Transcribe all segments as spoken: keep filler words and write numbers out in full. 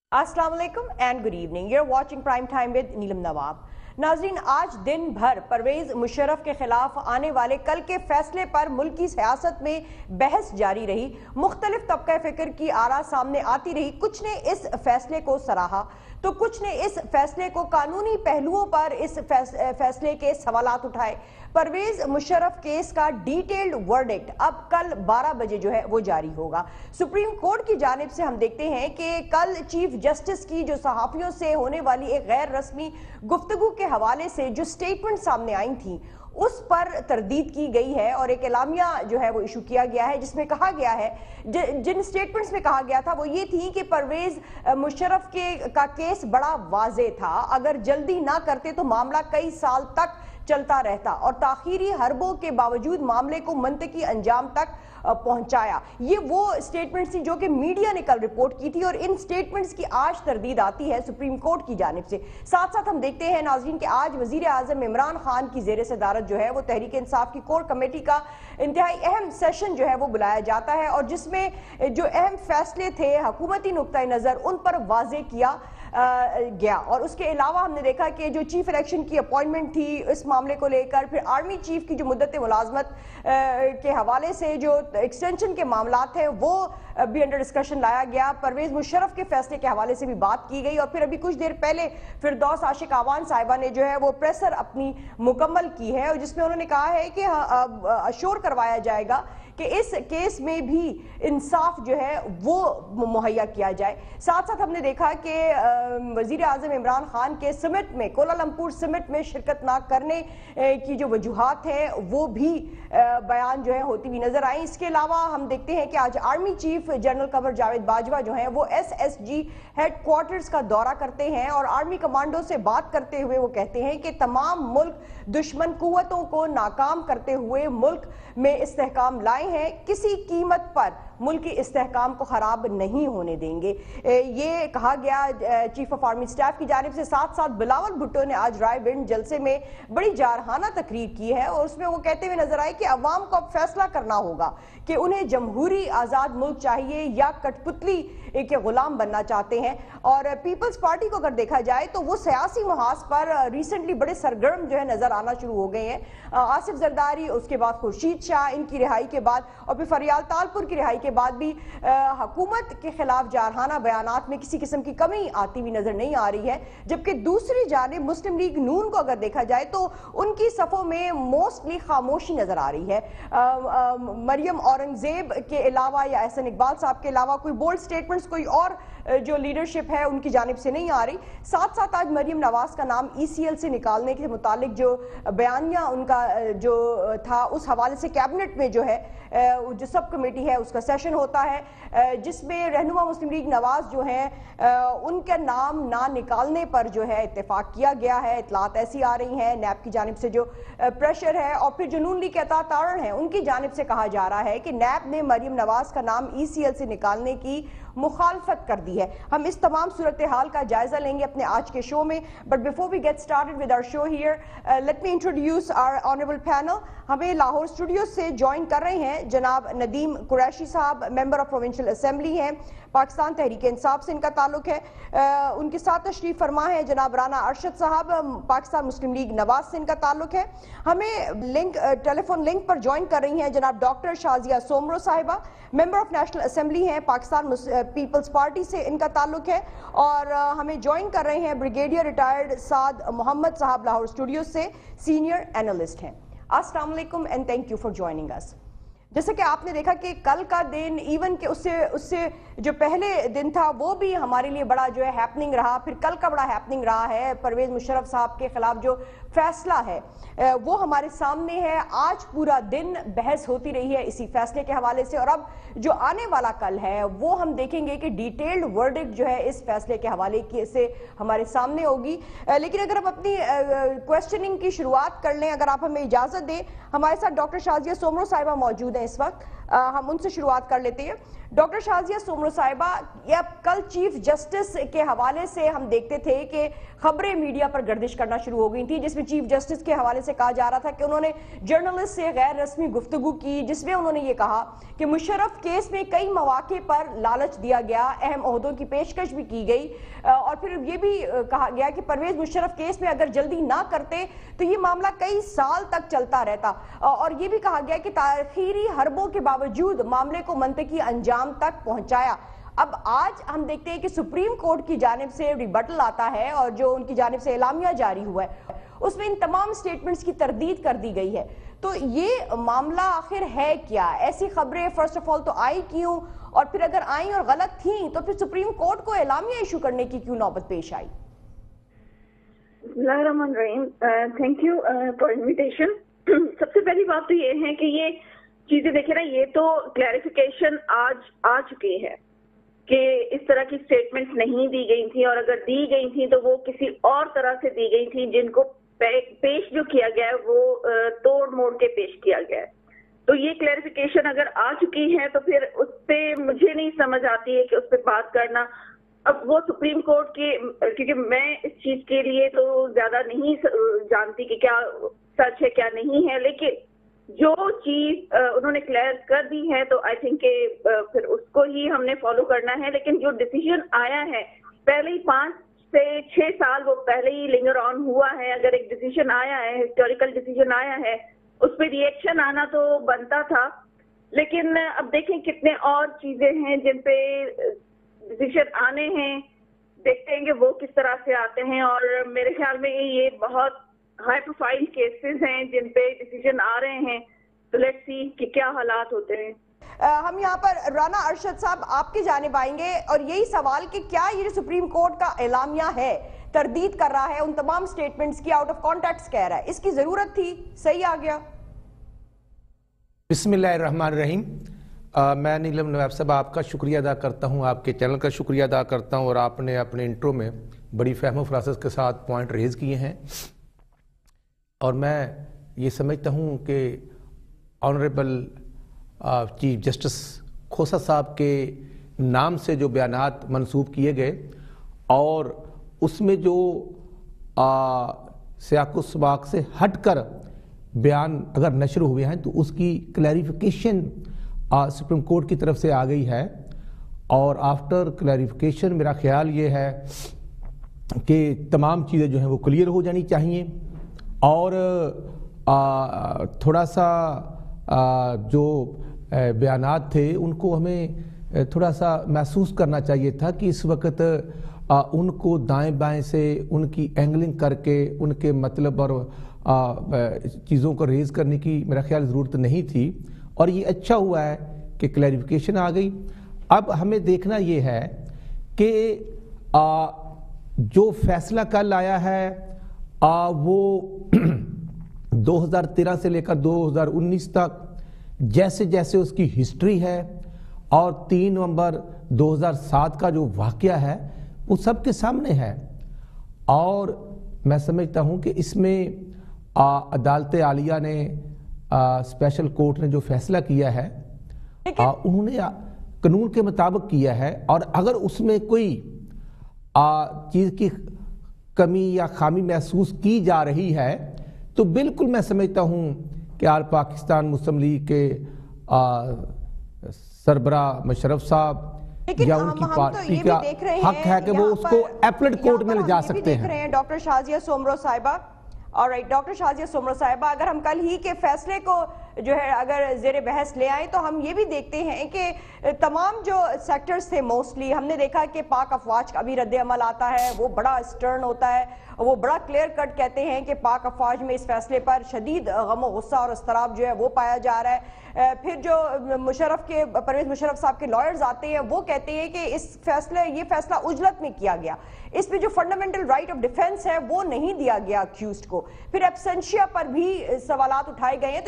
अस्सलाम वालेकुम and good evening. You're watching prime time with Neelam Nawab. नाजरीन, आज दिन भर परवेज मुशर्रफ के खिलाफ आने वाले कल के फैसले पर मुल्क की सियासत में बहस जारी रही। मुख्तलिफ तबका फिक्र की आरा सामने आती रही। कुछ ने इस फैसले को सराहा तो कुछ ने इस फैसले को कानूनी पहलुओं पर इस फैसले के सवालात उठाए। परवेज मुशर्रफ केस का डिटेल्ड वर्डिक्ट अब कल बारह बजे जो है वो जारी होगा। सुप्रीम कोर्ट की जानिब से हम देखते हैं कि कल चीफ जस्टिस की जो सहाफियों से होने वाली एक गैर रस्मी गुफ्तगू के हवाले से जो स्टेटमेंट सामने आई थी उस पर तरदीद की गई है और एक एलामिया जो है वो इशू किया गया है, जिसमें कहा गया है, जिन स्टेटमेंट्स में कहा गया था वो ये थी कि परवेज मुशर्रफ के का केस बड़ा वाज़े था, अगर जल्दी ना करते तो मामला कई साल तक चलता रहता और ताखीरी हरबों के बावजूद मामले को मंतकी अंजाम तक पहुंचाया। ये वो स्टेटमेंट्स थी जो कि मीडिया ने कल रिपोर्ट की थी और इन स्टेटमेंट्स की आज तरदीद आती है सुप्रीम कोर्ट की जानिब से। साथ साथ हम देखते हैं नाज़रीन कि आज वजीर आजम इमरान खान की जेर सदारत जो है वो तहरीक इंसाफ की कोर कमेटी का इंतहाई अहम सेशन जो है वो बुलाया जाता है और जिसमें जो अहम फैसले थे हुकूमती नुक्ता नज़र उन पर वाजे किया आ, गया। और उसके अलावा हमने देखा कि जो चीफ इलेक्शन की अपॉइंटमेंट थी इस मामले को लेकर, फिर आर्मी चीफ की जो मुद्दत मुलाजमत के हवाले से जो एक्सटेंशन के मामलात हैं वो भी अंडर डिस्कशन लाया गया। परवेज मुशर्रफ के फैसले के हवाले से भी बात की गई और फिर अभी कुछ देर पहले फिरदौस आशिक आवान साहिबा ने जो है वो प्रेसर अपनी मुकम्मल की है और जिसमें उन्होंने कहा है कि अश्योर करवाया जाएगा कि इस केस में भी इंसाफ जो है वो मुहैया किया जाए। साथ साथ हमने देखा कि वजीर आजम इमरान खान के समिट में, कोलालमपुर समिट में शिरकत ना करने की जो वजूहात हैं वो भी बयान जो है होती हुई नजर आई। इसके अलावा हम देखते हैं कि आज army chief general Qamar Javed Bajwa जो हैं वो S S G headquarters का दौरा करते हैं और आर्मी कमांडो से बात करते हुए वो कहते हैं कि तमाम मुल्क दुश्मन कुव्वतों को नाकाम करते हुए मुल्क में इस्तेहकाम लाए हैं, किसी कीमत पर मुल्क की इस्तेहकाम को खराब नहीं होने देंगे। ये कहा गया चीफ ऑफ आर्मी स्टाफ की जानिब से। साथ साथ बिलावल भुट्टो ने आज रायविंड जलसे में बड़ी जारहाना तकरीर की है और उसमें वो कहते हुए नजर आए कि अवाम को अब फैसला करना होगा कि उन्हें जमहूरी आजाद मुल्क चाहिए या कठपुतली के गुलाम बनना चाहते हैं। और पीपल्स पार्टी को अगर देखा जाए तो वो सियासी महाज पर रिसेंटली बड़े सरगर्म जो है नजर आना शुरू हो गए हैं। आसिफ जरदारी, उसके बाद खुर्शीद शाह, इनकी रिहाई के बाद और फिर फरियाल तालपुर की रिहाई के बाद भी हुकूमत के खिलाफ जारहाना बयानात में किसी किस्म की कमी आती हुई नजर नहीं आ रही है। जबकि दूसरी जानिब मुस्लिम लीग नून को अगर देखा जाए तो उनकी सफ़ों में मोस्टली खामोशी नजर आ रही है। आ, आ, मरियम औरंगजेब के अलावा या एहसन इकबाल साहब के अलावा कोई बोल्ड स्टेटमेंट्स कोई और जो लीडरशिप है उनकी जानिब से नहीं आ रही। साथ साथ आज मरियम नवाज का नाम ई सी एल से निकालने के मुतालिक जो बयानिया उनका जो था उस हवाले से कैबिनेट में जो है जो सब कमेटी है उसका सेशन होता है जिसमें रहनुमा मुस्लिम लीग नवाज जो हैं उनका नाम ना निकालने पर जो है इत्तेफाक किया गया है। इतलात ऐसी आ रही हैं, नैब की जानिब से जो प्रेशर है और फिर जो नून लीग के अता तारण है उनकी जानिब से कहा जा रहा है कि नैब ने मरियम नवाज का नाम ई सी एल से निकालने की मुखालफत कर दी है। हम इस तमाम सूरत हाल का जायजा लेंगे अपने आज के शो में, but before we get started with our show here let me introduce our honourable panel. हमें लाहौर स्टूडियो से ज्वाइन कर रहे हैं जनाब नदीम कुरैशी साहब, मेंबर ऑफ प्रोविंशियल असेंबली हैं, पाकिस्तान तहरीक इंसाफ से इनका ताल्लुक है। आ, उनके साथ तशरीफ फरमा है जनाब राना अरशद साहब, पाकिस्तान मुस्लिम लीग नवाज से इनका ताल्लुक है। हमें लिंक टेलीफोन लिंक पर ज्वाइन कर रही हैं जनाब डॉक्टर शाजिया सोमरो साहिबा, मेंबर ऑफ नेशनल असेंबली हैं, पाकिस्तान पीपल्स पार्टी से इनका ताल्लुक है। और हमें ज्वाइन कर रहे हैं brigadier retired Saad Mohammad sahab, Lahore studio से सीनियर एनालिस्ट हैं। अस्सलाम वालेकुम and thank you for joining us. जैसे कि आपने देखा कि कल का दिन इवन के उससे उससे जो पहले दिन था वो भी हमारे लिए बड़ा जो है हैपनिंग रहा, फिर कल का बड़ा हैपनिंग रहा है। परवेज मुशर्रफ साहब के खिलाफ जो फैसला है वो हमारे सामने है। आज पूरा दिन बहस होती रही है इसी फैसले के हवाले से और अब जो आने वाला कल है वो हम देखेंगे कि डिटेल्ड वर्डिक्ट जो है इस फैसले के हवाले से हमारे सामने होगी। लेकिन अगर हम अपनी क्वेश्चनिंग की शुरुआत कर लें, अगर आप हमें इजाजत दें, हमारे साथ डॉक्टर शाजिया सोमरो साहिबा मौजूद हैं। ہیں اس وقت, ہم ان سے شروعات کر لیتے ہیں. ڈاکٹر شازیہ سومرو صاحبہ, یہ اب کل چیف جسٹس کے حوالے سے ہم دیکھتے تھے کہ خبریں میڈیا پر گردش کرنا شروع ہو گئی تھی, جس میں چیف جسٹس کے حوالے سے کہا جا رہا تھا کہ انہوں نے جرنلسٹ سے غیر رسمی گفتگو کی, جس میں انہوں نے یہ کہا کہ مشرف کیس میں کئی مواقع پر لالچ دیا گیا, اہم عہدوں کی پیشکش بھی کی گئی, اور پھر یہ بھی کہا گیا کہ پرویز مشرف کیس میں اگر جلدی نہ کرتے تو یہ معاملہ کئی سال تک چلتا رہتا, اور یہ بھی کہا گیا کہ تاخیری حربوں کے باوجود معاملے کو منطقی انجام تک پہنچایا. اب آج ہم دیکھتے ہیں کہ سپریم کورٹ کی جانب سے ریبٹل آتا ہے, اور جو ان کی جانب سے اعلامیہ جاری ہوا ہے اس میں ان تمام سٹیٹمنٹس کی تردید کر دی گئی ہے. تو یہ معاملہ آخر ہے کیا؟ ایسی خبریں فرسٹ آف آل تو آئی کیوں, اور پھر اگر آئیں اور غلط تھیں تو پھر سپریم کورٹ کو اعلامیہ ایشو کرنے کی کیوں نوبت پیش آئی؟ بسم اللہ الرحمن الرحیم. Thank you for invitation. سب سے پہلی بات تو یہ ہے کہ یہ چیزیں دیکھیں نا, یہ تو کلیریفیکیشن آج آ چکی ہے کہ اس طرح کی سٹیٹمنٹس نہیں دی گئی تھیں, اور اگر دی گئی تھیں تو وہ کسی اور طرح سے دی گئی تھیں, جن کو پیش جو کیا گیا ہے وہ توڑ موڑ کے پیش کیا گیا ہے. تو یہ کلیریفیکیشن اگر آ چکی ہے تو پھر اس پہ مجھے نہیں سمجھ آتی ہے کہ اس پہ بات کرنا. اب وہ سپریم کورٹ کے, کیونکہ میں اس چیز کے لیے تو زیادہ نہیں جانتی کہ کیا سچ ہے کیا نہیں ہے, لیکن جو چیز انہوں نے کلیئر کر دی ہے تو آئی تھنک کہ پھر اس کو ہی ہم نے فالو کرنا ہے. لیکن جو ڈیسیجن آیا ہے پہلے ہی پانچ سے چھ سال وہ پہلے ہی لنگر آن ہوا ہے, اگر ایک ڈیسیجن آیا ہے, ہسٹوریکل ڈیسیجن آیا ہے, اس پہ ری ایکشن آنا تو بنتا تھا. لیکن اب دیکھیں کتنے اور چیزیں ہیں جن پہ ڈیسیجن آنے ہیں, دیکھتے ہیں کہ وہ کس طرح سے آتے ہیں, اور میرے خیال میں یہ بہت ہائی پروفائل کیسز ہیں جن پہ ڈیسیجن آ رہے ہیں. تو لیٹس سی کہ کیا حالات ہوتے ہیں. ہم یہاں پر رانا ارشد صاحب آپ کی جانب آئیں گے, اور یہی سوال کہ کیا یہ جو سپریم کورٹ کا اعلامیہ ہے تردید کر رہا ہے ان تمام سٹیٹمنٹس کی, آؤٹ آف کانٹیکسٹ کہہ رہا ہے, اس کی ضرورت تھی, صحیح آ گیا؟ بسم اللہ الرحمن الرحیم. میں نیلم نواب صاحب آپ کا شکریہ ادا کرتا ہوں, آپ کے چینل کا شکریہ ادا کرتا ہوں, اور آپ نے اپنے انٹرو میں بڑی فہم و فراست کے ساتھ پوائنٹ ریز کیے ہیں, اور میں یہ سمجھتا ہوں کہ آنریبل چیف جسٹس کھوسہ صاحب کے نام سے جو بیانات منسوب کیے گئے, اور اس میں جو سیاق و سباق سے ہٹ کر بیان اگر نشر ہوئے ہیں تو اس کی کلیریفیکیشن سپریم کورٹ کی طرف سے آ گئی ہے. اور آفٹر کلیریفیکیشن میرا خیال یہ ہے کہ تمام چیزیں جو ہیں وہ کلیئر ہو جانی چاہیے, اور تھوڑا سا جو بیانات تھے ان کو ہمیں تھوڑا سا محسوس کرنا چاہیے تھا کہ اس وقت ان کو دائیں بائیں سے ان کی اینگلنگ کر کے ان کے مطلب اور چیزوں کو ریز کرنے کی میرا خیال ضرورت نہیں تھی, اور یہ اچھا ہوا ہے کہ کلیریفیکیشن آ گئی. اب ہمیں دیکھنا یہ ہے کہ جو فیصلہ کل آیا ہے وہ دو ہزار تیرہ سے لے کر دو ہزار انیس تک جیسے جیسے اس کی ہسٹری ہے, اور تین نومبر دو ہزار سات کا جو واقعہ ہے وہ سب کے سامنے ہے. اور میں سمجھتا ہوں کہ اس میں عدالت عالیہ نے, اسپیشل کورٹ نے جو فیصلہ کیا ہے انہوں نے قانون کے مطابق کیا ہے, اور اگر اس میں کوئی چیز کی کمی یا خامی محسوس کی جا رہی ہے تو بالکل میں سمجھتا ہوں کہ آل پاکستان مسلم لیگ کے سربراہ مشرف صاحب یا ان کی پارٹی کا حق ہے کہ وہ اس کو ایپلٹ کورٹ میں لے جا سکتے ہیں. ڈاکٹر شازیہ سومرو صاحبہ, اور ڈاکٹر شازیہ سومرو صاحبہ, اگر ہم کل ہی کے فیصلے کو جو ہے اگر زیر بحث لے آئیں تو ہم یہ بھی دیکھتے ہیں کہ تمام جو سیکٹرز تھے موسٹلی ہم نے دیکھا کہ پاک افواج کا بھی رد عمل آتا ہے, وہ بڑا اسٹرن ہوتا ہے, وہ بڑا کلیئر کٹ کہتے ہیں کہ پاک افواج میں اس فیصلے پر شدید غم و غصہ اور اضطراب جو ہے وہ پایا جا رہا ہے. پھر جو مشرف کے پرویز مشرف صاحب کے لائرز آتے ہیں وہ کہتے ہیں کہ اس فیصلے یہ فیصلہ عجلت میں کیا گیا, اس میں جو فنڈامنٹل رائٹ آف ڈیفنس ہے وہ نہیں دیا گیا اکیوزڈ کو. پھر ایبسنشیا پر بھی سوالات اٹھائے گئے ہیں, تو اس میں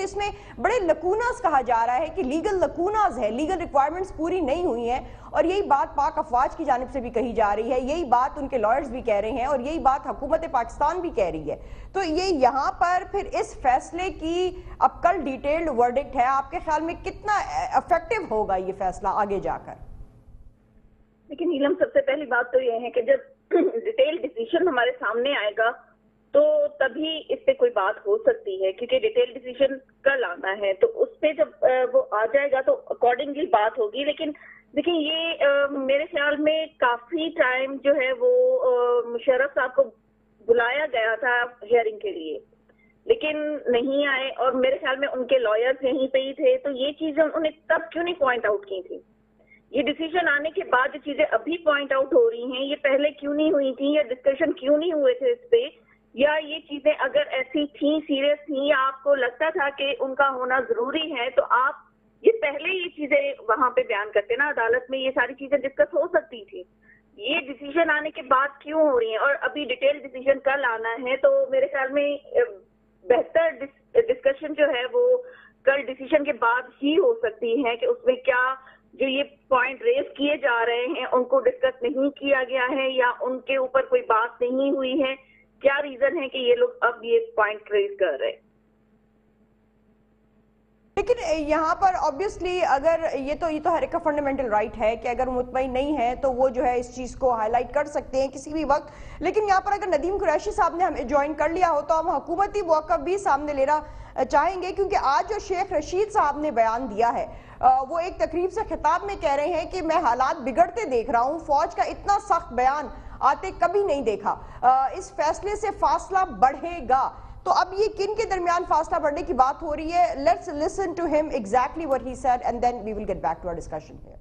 بڑے لکوناز کہا جا رہا ہے کہ لیگل لکوناز ہے, لیگل ریکوائرمنٹس پوری نہیں ہوئی ہیں, اور یہی بات پاک افواج کی جانب سے بھی کہی جا رہی ہے, یہی بات ان کے لائرز بھی کہہ رہے ہیں, اور یہی بات حکومت پاکستان بھی کہہ رہی ہے. تو یہ یہاں پر پھر اس فیصلے کی اب کل ڈیٹیلڈ ورڈکٹ ہے, آپ کے خیال میں کتنا افیکٹو ہوگا یہ فیصلہ آگے جا کر؟ لیکن نیلم, سب سے پہلی بات تو یہ ہے کہ جب ڈیٹیل ڈیسیژن ہمارے سامنے آئے گا تو تبھی اس پہ کوئی بات ہو سکتی ہے, کیونکہ ڈیٹیل ڈیسیژن کل آنا ہے, تو اس پہ جب وہ آ جائے گا تو اکارڈنگلی بات ہوگی. لیکن دیکھیں, یہ میرے خیال میں کافی ٹائم جو ہے وہ مشرف صاحب کو بلایا گیا تھا ہیئرنگ کے لیے, لیکن نہیں آئے, اور میرے خیال میں ان کے لائرز یہیں پہ ہی تھے. تو یہ چیزیں انہوں نے تب کیوں نہیں پوائنٹ آؤٹ کی تھی؟ یہ ڈیسیژن آنے کے بعد جو چیزیں ابھی پوائنٹ آؤٹ ہو رہی ہیں, یہ پہلے کیوں نہیں ہوئی تھیں, یا ڈسکشن کیوں نہیں ہوئے تھے اس پہ, یا یہ چیزیں اگر ایسی تھیں, سیریس تھیں, یا آپ کو لگتا تھا کہ ان کا ہونا ضروری ہے, تو آپ یہ پہلے یہ چیزیں وہاں پہ بیان کرتے نا, عدالت میں یہ ساری چیزیں ڈسکس ہو سکتی تھی. یہ ڈیسیژن آنے کے بعد کیوں ہو رہی ہیں, اور ابھی ڈیٹیل ڈیسیژن کل آنا ہے, تو میرے خیال میں بہتر ڈسکشن جو ہے وہ کل ڈیسیژن کے بعد ہی ہو سکتی ہے, کہ اس میں کیا جو یہ پوائنٹ ریز کیے جا رہے ہیں ان کو ڈسکس نہیں کیا گیا ہے, یا ان کے اوپر کوئی بات نہیں ہوئی ہے, کیا ریزن ہے کہ یہ لوگ اب یہ پوائنٹ ریز کر رہے ہیں. لیکن یہاں پر obviously اگر یہ تو یہ تو ہر ایک کا فنڈامنٹل رائٹ ہے کہ اگر مطمئن نہیں ہے تو وہ جو ہے اس چیز کو ہائی لائٹ کر سکتے ہیں کسی بھی وقت. لیکن یہاں پر اگر ندیم قریشی صاحب نے ہمیں جوائن کر لیا ہو تو ہم حکومتی موقف بھی سامنے لینا چاہیں گے, کیونکہ آج جو شیخ رشید صاحب نے بیان دیا ہے وہ ایک تقریب سے خطاب میں کہہ رہے ہیں کہ میں حالات بگڑتے دیکھ رہا ہوں, فوج کا اتنا سخت بیان آتے کبھی نہیں دیکھا, اس فیصلے سے فاصلہ بڑھے گا. تو اب یہ کن کے درمیان فاصلہ بڑھنے کی بات ہو رہی ہے؟ Let's listen to him exactly what he said and then we will get back to our discussion here.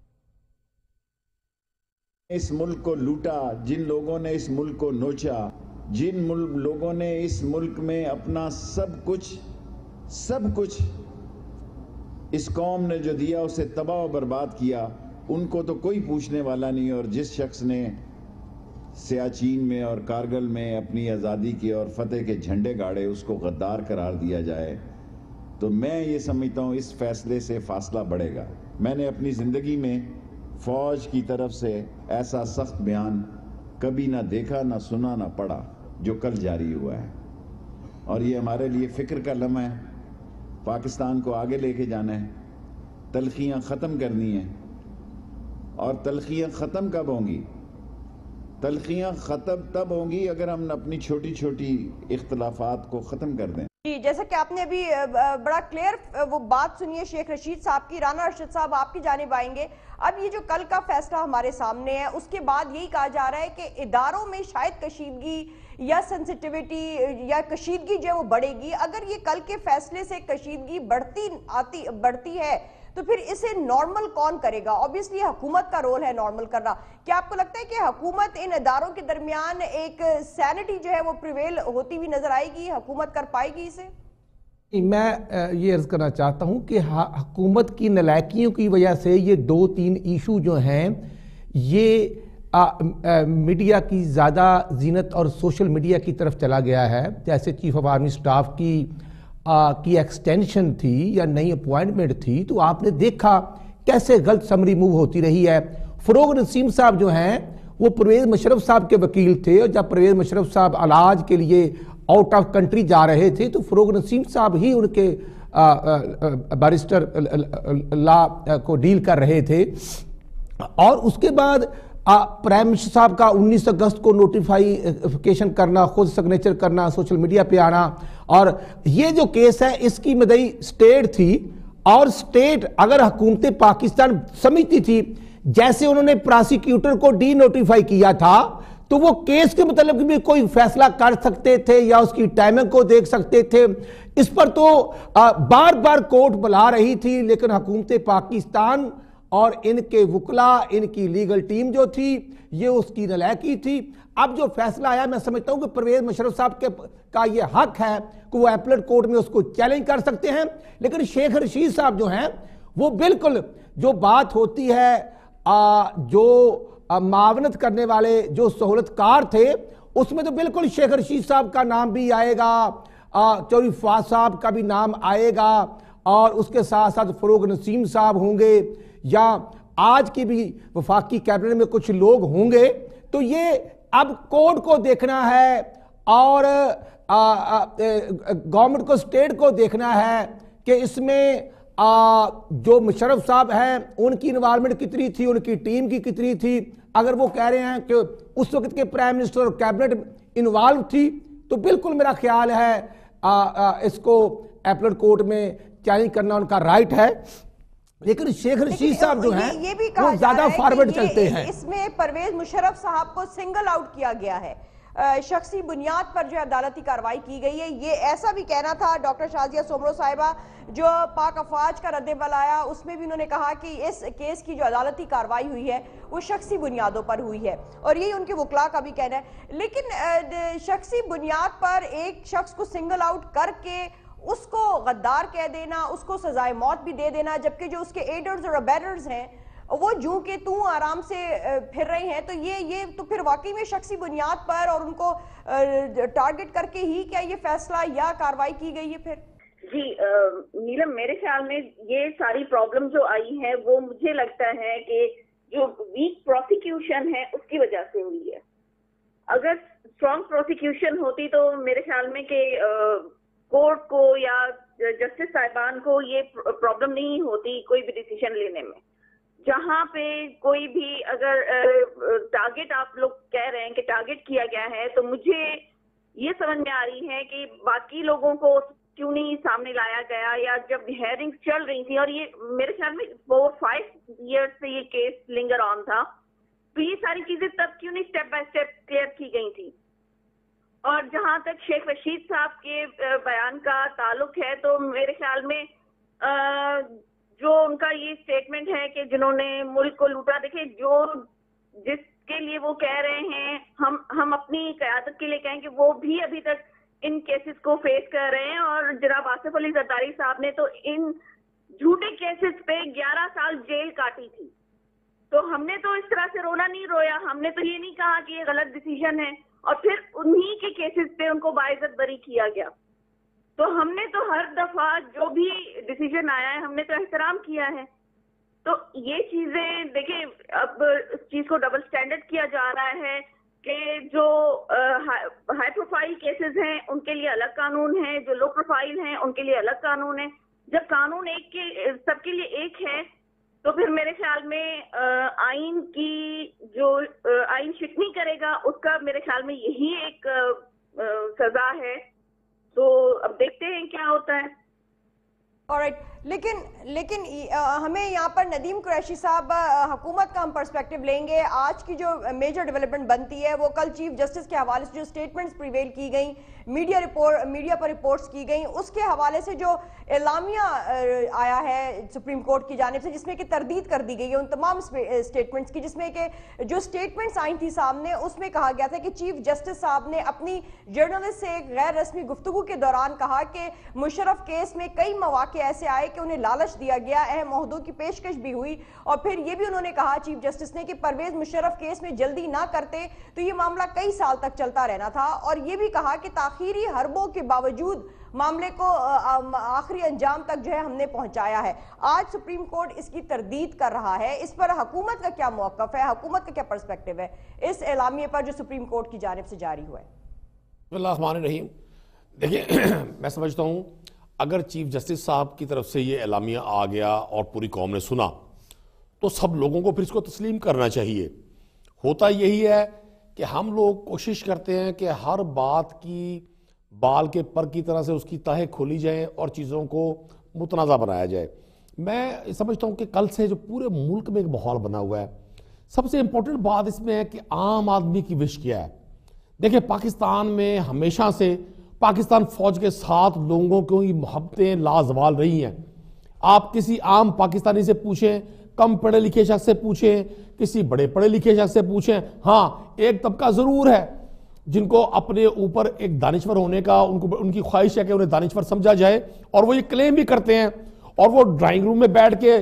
اس ملک کو لوٹا, جن لوگوں نے اس ملک کو نوچا, جن لوگوں نے اس ملک میں اپنا سب کچھ سب کچھ اس قوم نے جو دیا اسے تباہ و برباد کیا, ان کو تو کوئی پوچھنے والا نہیں. اور جس شخص نے سیاچین میں اور کارگل میں اپنی آزادی کے اور فتح کے جھنڈے گاڑے, اس کو غدار قرار دیا جائے, تو میں یہ سمجھتا ہوں اس فیصلے سے فاصلہ بڑھے گا. میں نے اپنی زندگی میں فوج کی طرف سے ایسا سخت بیان کبھی نہ دیکھا, نہ سنا, نہ پڑھا جو کل جاری ہوا ہے, اور یہ ہمارے لیے فکر کا لمحہ ہے. پاکستان کو آگے لے کے جانا ہے, تلخیاں ختم کرنی ہیں, اور تلخیاں ختم کب ہوں گی؟ تلخیاں ختم تب ہوں گی اگر ہم اپنی چھوٹی چھوٹی اختلافات کو ختم کر دیں. جی, جیسا کہ آپ نے ابھی بڑا کلیئر وہ بات سنی ہے شیخ رشید صاحب کی. رانا ارشد صاحب آپ کی جانب آئیں گے. اب یہ جو کل کا فیصلہ ہمارے سامنے ہے, اس کے بعد یہی کہا جا رہا ہے کہ اداروں میں شاید کشیدگی یا سینسٹیوٹی یا کشیدگی جو ہے وہ بڑھے گی. اگر یہ کل کے فیصلے سے کشیدگی بڑھتی آتی بڑھتی ہے تو پھر اسے نارمل کون کرے گا؟ obviously حکومت کا رول ہے نارمل کرنا. کیا آپ کو لگتا ہے کہ حکومت ان اداروں کے درمیان ایک سینٹی جو ہے وہ پریویل ہوتی ہوئی نظر آئے گی؟ حکومت کر پائے گی اسے؟ میں یہ عرض کرنا چاہتا ہوں کہ حکومت کی نالائکیوں کی وجہ سے یہ دو تین ایشو جو ہیں یہ میڈیا کی زیادہ زینت اور سوشل میڈیا کی طرف چلا گیا ہے. جیسے چیف آف آرمی سٹاف کی کی ایکسٹینشن تھی یا نئی اپوائنٹمنٹ تھی, تو آپ نے دیکھا کیسے غلط سمری موو ہوتی رہی ہے. فروغ نسیم صاحب جو ہیں وہ پرویز مشرف صاحب کے وکیل تھے, اور جب پرویز مشرف صاحب علاج کے لیے آؤٹ آف کنٹری جا رہے تھے تو فروغ نسیم صاحب ہی ان کے بیرسٹر لا کو ڈیل کر رہے تھے. اور اس کے بعد پرائم منسٹر صاحب کا انیس اگست کو نوٹیفائیکیشن کرنا, خود سگنیچر کرنا, سوشل میڈیا پہ آنا, اور یہ جو کیس ہے اس کی مدعی سٹیٹ تھی. اور سٹیٹ اگر حکومت پاکستان سمجھتی تھی جیسے انہوں نے پراسیکیوٹر کو ڈی نوٹیفائی کیا تھا تو وہ کیس کے متعلق بھی کوئی فیصلہ کر سکتے تھے یا اس کی ٹائمنگ کو دیکھ سکتے تھے. اس پر تو بار بار کورٹ بلا رہی تھی, لیکن حکومت پاکستان اور ان کے وکلا, ان کی لیگل ٹیم جو تھی, یہ اس کی نالائکی تھی. اب جو فیصلہ آیا, میں سمجھتا ہوں کہ پرویز مشرف صاحب کے کا یہ حق ہے کہ وہ ایپلیٹ کورٹ میں اس کو چیلنج کر سکتے ہیں. لیکن شیخ رشید صاحب جو ہیں وہ بالکل جو بات ہوتی ہے جو معاونت کرنے والے جو سہولت کار تھے, اس میں تو بالکل شیخ رشید صاحب کا نام بھی آئے گا, چودھری فواز صاحب کا بھی نام آئے گا اور اس کے ساتھ ساتھ فروغ نسیم صاحب ہوں گے یا آج کی بھی وفاقی کیبنٹ میں کچھ لوگ ہوں گے، تو یہ اب کوڈ کو دیکھنا ہے اور گورنمنٹ کو اسٹیٹ کو دیکھنا ہے کہ اس میں جو مشرف صاحب ہیں ان کی انوالومنٹ کتنی تھی، ان کی ٹیم کی کتنی تھی۔ اگر وہ کہہ رہے ہیں کہ اس وقت کے پرائم منسٹر اور کیبنٹ انوالو تھی تو بالکل میرا خیال ہے اس کو ایپلٹ کورٹ میں چیلنج کرنا ان کا رائٹ ہے، لیکن شیخ رشید صاحب جو ہیں وہ زیادہ فارورڈ چلتے ہیں۔ اس میں پرویز مشرف صاحب کو سنگل آؤٹ کیا گیا ہے، شخصی بنیاد پر جو عدالتی کاروائی کی گئی ہے۔ یہ ایسا بھی کہنا تھا ڈاکٹر شازیہ سومرو صاحبہ جو پاک افواج کا رد عمل آیا، اس میں بھی انہوں نے کہا کہ اس کیس کی جو عدالتی کاروائی ہوئی ہے وہ شخصی بنیادوں پر ہوئی ہے، اور یہی ان کے وکلاء کا بھی کہنا ہے۔ لیکن شخصی بنیاد پر ایک شخص کو سنگل آؤٹ کر کے اس کو غدار کہہ دینا، اس کو سزائے موت بھی دے دینا، جبکہ جو اس کے ایڈرز اور ابیٹرز ہیں وہ جو کہ تو آرام سے پھر رہے ہیں، تو یہ یہ تو پھر واقعی میں شخصی بنیاد پر اور ان کو ٹارگٹ کر کے ہی کیا یہ فیصلہ یا کاروائی کی گئی ہے پھر؟ جی نیلم، میرے خیال میں یہ ساری پرابلم جو آئی ہے وہ مجھے لگتا ہے کہ جو ویک پروسیکیوشن ہے اس کی وجہ سے ہوئی ہے۔ اگر اسٹرانگ پروسیکیوشن ہوتی تو میرے خیال میں کہ کورٹ کو یا جسٹس صاحبان کو یہ پرابلم نہیں ہوتی کوئی بھی ڈیسیژن لینے میں۔ جہاں پہ کوئی بھی اگر ٹارگٹ آپ لوگ کہہ رہے ہیں کہ ٹارگٹ کیا گیا ہے، تو مجھے یہ سمجھ میں آ رہی ہے کہ باقی لوگوں کو کیوں نہیں سامنے لایا گیا، یا جب ہیئرنگ چل رہی تھی اور یہ میرے خیال میں فور فائیو ایئر سے یہ کیس لنگر آن تھا، تو یہ ساری چیزیں تب کیوں نہیں اسٹیپ بائی اسٹیپ کلیئر کی گئی تھی۔ اور جہاں تک شیخ رشید صاحب کے بیان کا تعلق ہے تو میرے خیال میں جو ان کا یہ سٹیٹمنٹ ہے کہ جنہوں نے ملک کو لوٹا، دیکھیں جو جس کے لیے وہ کہہ رہے ہیں، ہم ہم اپنی قیادت کے لیے کہیں کہ وہ بھی ابھی تک ان کیسز کو فیس کر رہے ہیں، اور جناب آصف علی زرداری صاحب نے تو ان جھوٹے کیسز پہ گیارہ سال جیل کاٹی تھی۔ تو ہم نے تو اس طرح سے رونا نہیں رویا، ہم نے تو یہ نہیں کہا کہ یہ غلط ڈیسیژن ہے، اور پھر انہی کے کیسز پہ ان کو باعزت بری کیا گیا۔ تو ہم نے تو ہر دفعہ جو بھی ڈیسیژن آیا ہے ہم نے تو احترام کیا ہے۔ تو یہ چیزیں دیکھیں، اب اس چیز کو ڈبل سٹینڈرڈ کیا جا رہا ہے کہ جو ہائی پروفائل کیسز ہیں ان کے لیے الگ قانون ہے، جو لو پروفائل ہیں ان کے لیے الگ قانون ہے۔ جب قانون ایک کے سب کے لیے ایک ہے تو پھر میرے خیال میں آئین کی جو آئین شکنی کرے گا اس کا میرے خیال میں یہی ایک سزا ہے۔ تو اب دیکھتے ہیں کیا ہوتا ہے۔ آلرائٹ، لیکن لیکن ہمیں یہاں پر ندیم قریشی صاحب حکومت کا ہم پرسپیکٹو لیں گے۔ آج کی جو میجر ڈیولپمنٹ بنتی ہے وہ کل چیف جسٹس کے حوالے سے جو سٹیٹمنٹس پریویل کی گئیں، میڈیا رپورٹ میڈیا پر رپورٹس کی گئیں، اس کے حوالے سے جو اعلامیہ آیا ہے سپریم کورٹ کی جانب سے، جس میں کہ تردید کر دی گئی ہے ان تمام سٹیٹمنٹس کی، جس میں کہ جو سٹیٹمنٹس آئی تھی سامنے اس میں کہا گیا تھا کہ چیف جسٹس صاحب نے اپنی جرنلسٹ سے ایک غیر رسمی گفتگو کے دوران کہا کہ مشرف کیس میں کئی مواقع ایسے آئے کہ انہیں لالچ دیا گیا، اہم عہدوں کی پیشکش بھی ہوئی، اور پھر یہ بھی انہوں نے کہا چیف جسٹس نے کہ پرویز مشرف کیس میں جلدی نہ کرتے تو یہ معاملہ کئی سال تک چلتا رہنا تھا، اور یہ بھی کہا کہ تاخیری حربوں کے باوجود معاملے کو آخری انجام تک جو ہے ہم نے پہنچایا ہے۔ آج سپریم کورٹ اس کی تردید کر رہا ہے، اس پر حکومت کا کیا موقف ہے، حکومت کا کیا پرسپیکٹو ہے اس اعلامیے پر جو سپریم کورٹ کی جانب سے جاری ہوا ہے؟ بسم اللہ الرحمن الرحیم۔ دیکھیں، میں سمجھتا ہوں اگر چیف جسٹس صاحب کی طرف سے یہ اعلامیہ آ گیا اور پوری قوم نے سنا تو سب لوگوں کو پھر اس کو تسلیم کرنا چاہیے۔ ہوتا یہی ہے کہ ہم لوگ کوشش کرتے ہیں کہ ہر بات کی بال کے پر کی طرح سے اس کی تہیں کھولی جائیں اور چیزوں کو متنازع بنایا جائے۔ میں سمجھتا ہوں کہ کل سے جو پورے ملک میں ایک ماحول بنا ہوا ہے، سب سے امپورٹنٹ بات اس میں ہے کہ عام آدمی کی وش کیا ہے۔ دیکھیں، پاکستان میں ہمیشہ سے پاکستان فوج کے ساتھ لوگوں کی محبتیں لازوال رہی ہیں۔ آپ کسی عام پاکستانی سے پوچھیں، کم پڑھے لکھے شخص سے پوچھیں، کسی بڑے پڑھے لکھے شخص سے پوچھیں، ہاں ایک طبقہ ضرور ہے جن کو اپنے اوپر ایک دانشور ہونے کا ان کو ان کی خواہش ہے کہ انہیں دانشور سمجھا جائے، اور وہ یہ کلیم بھی کرتے ہیں، اور وہ ڈرائنگ روم میں بیٹھ کے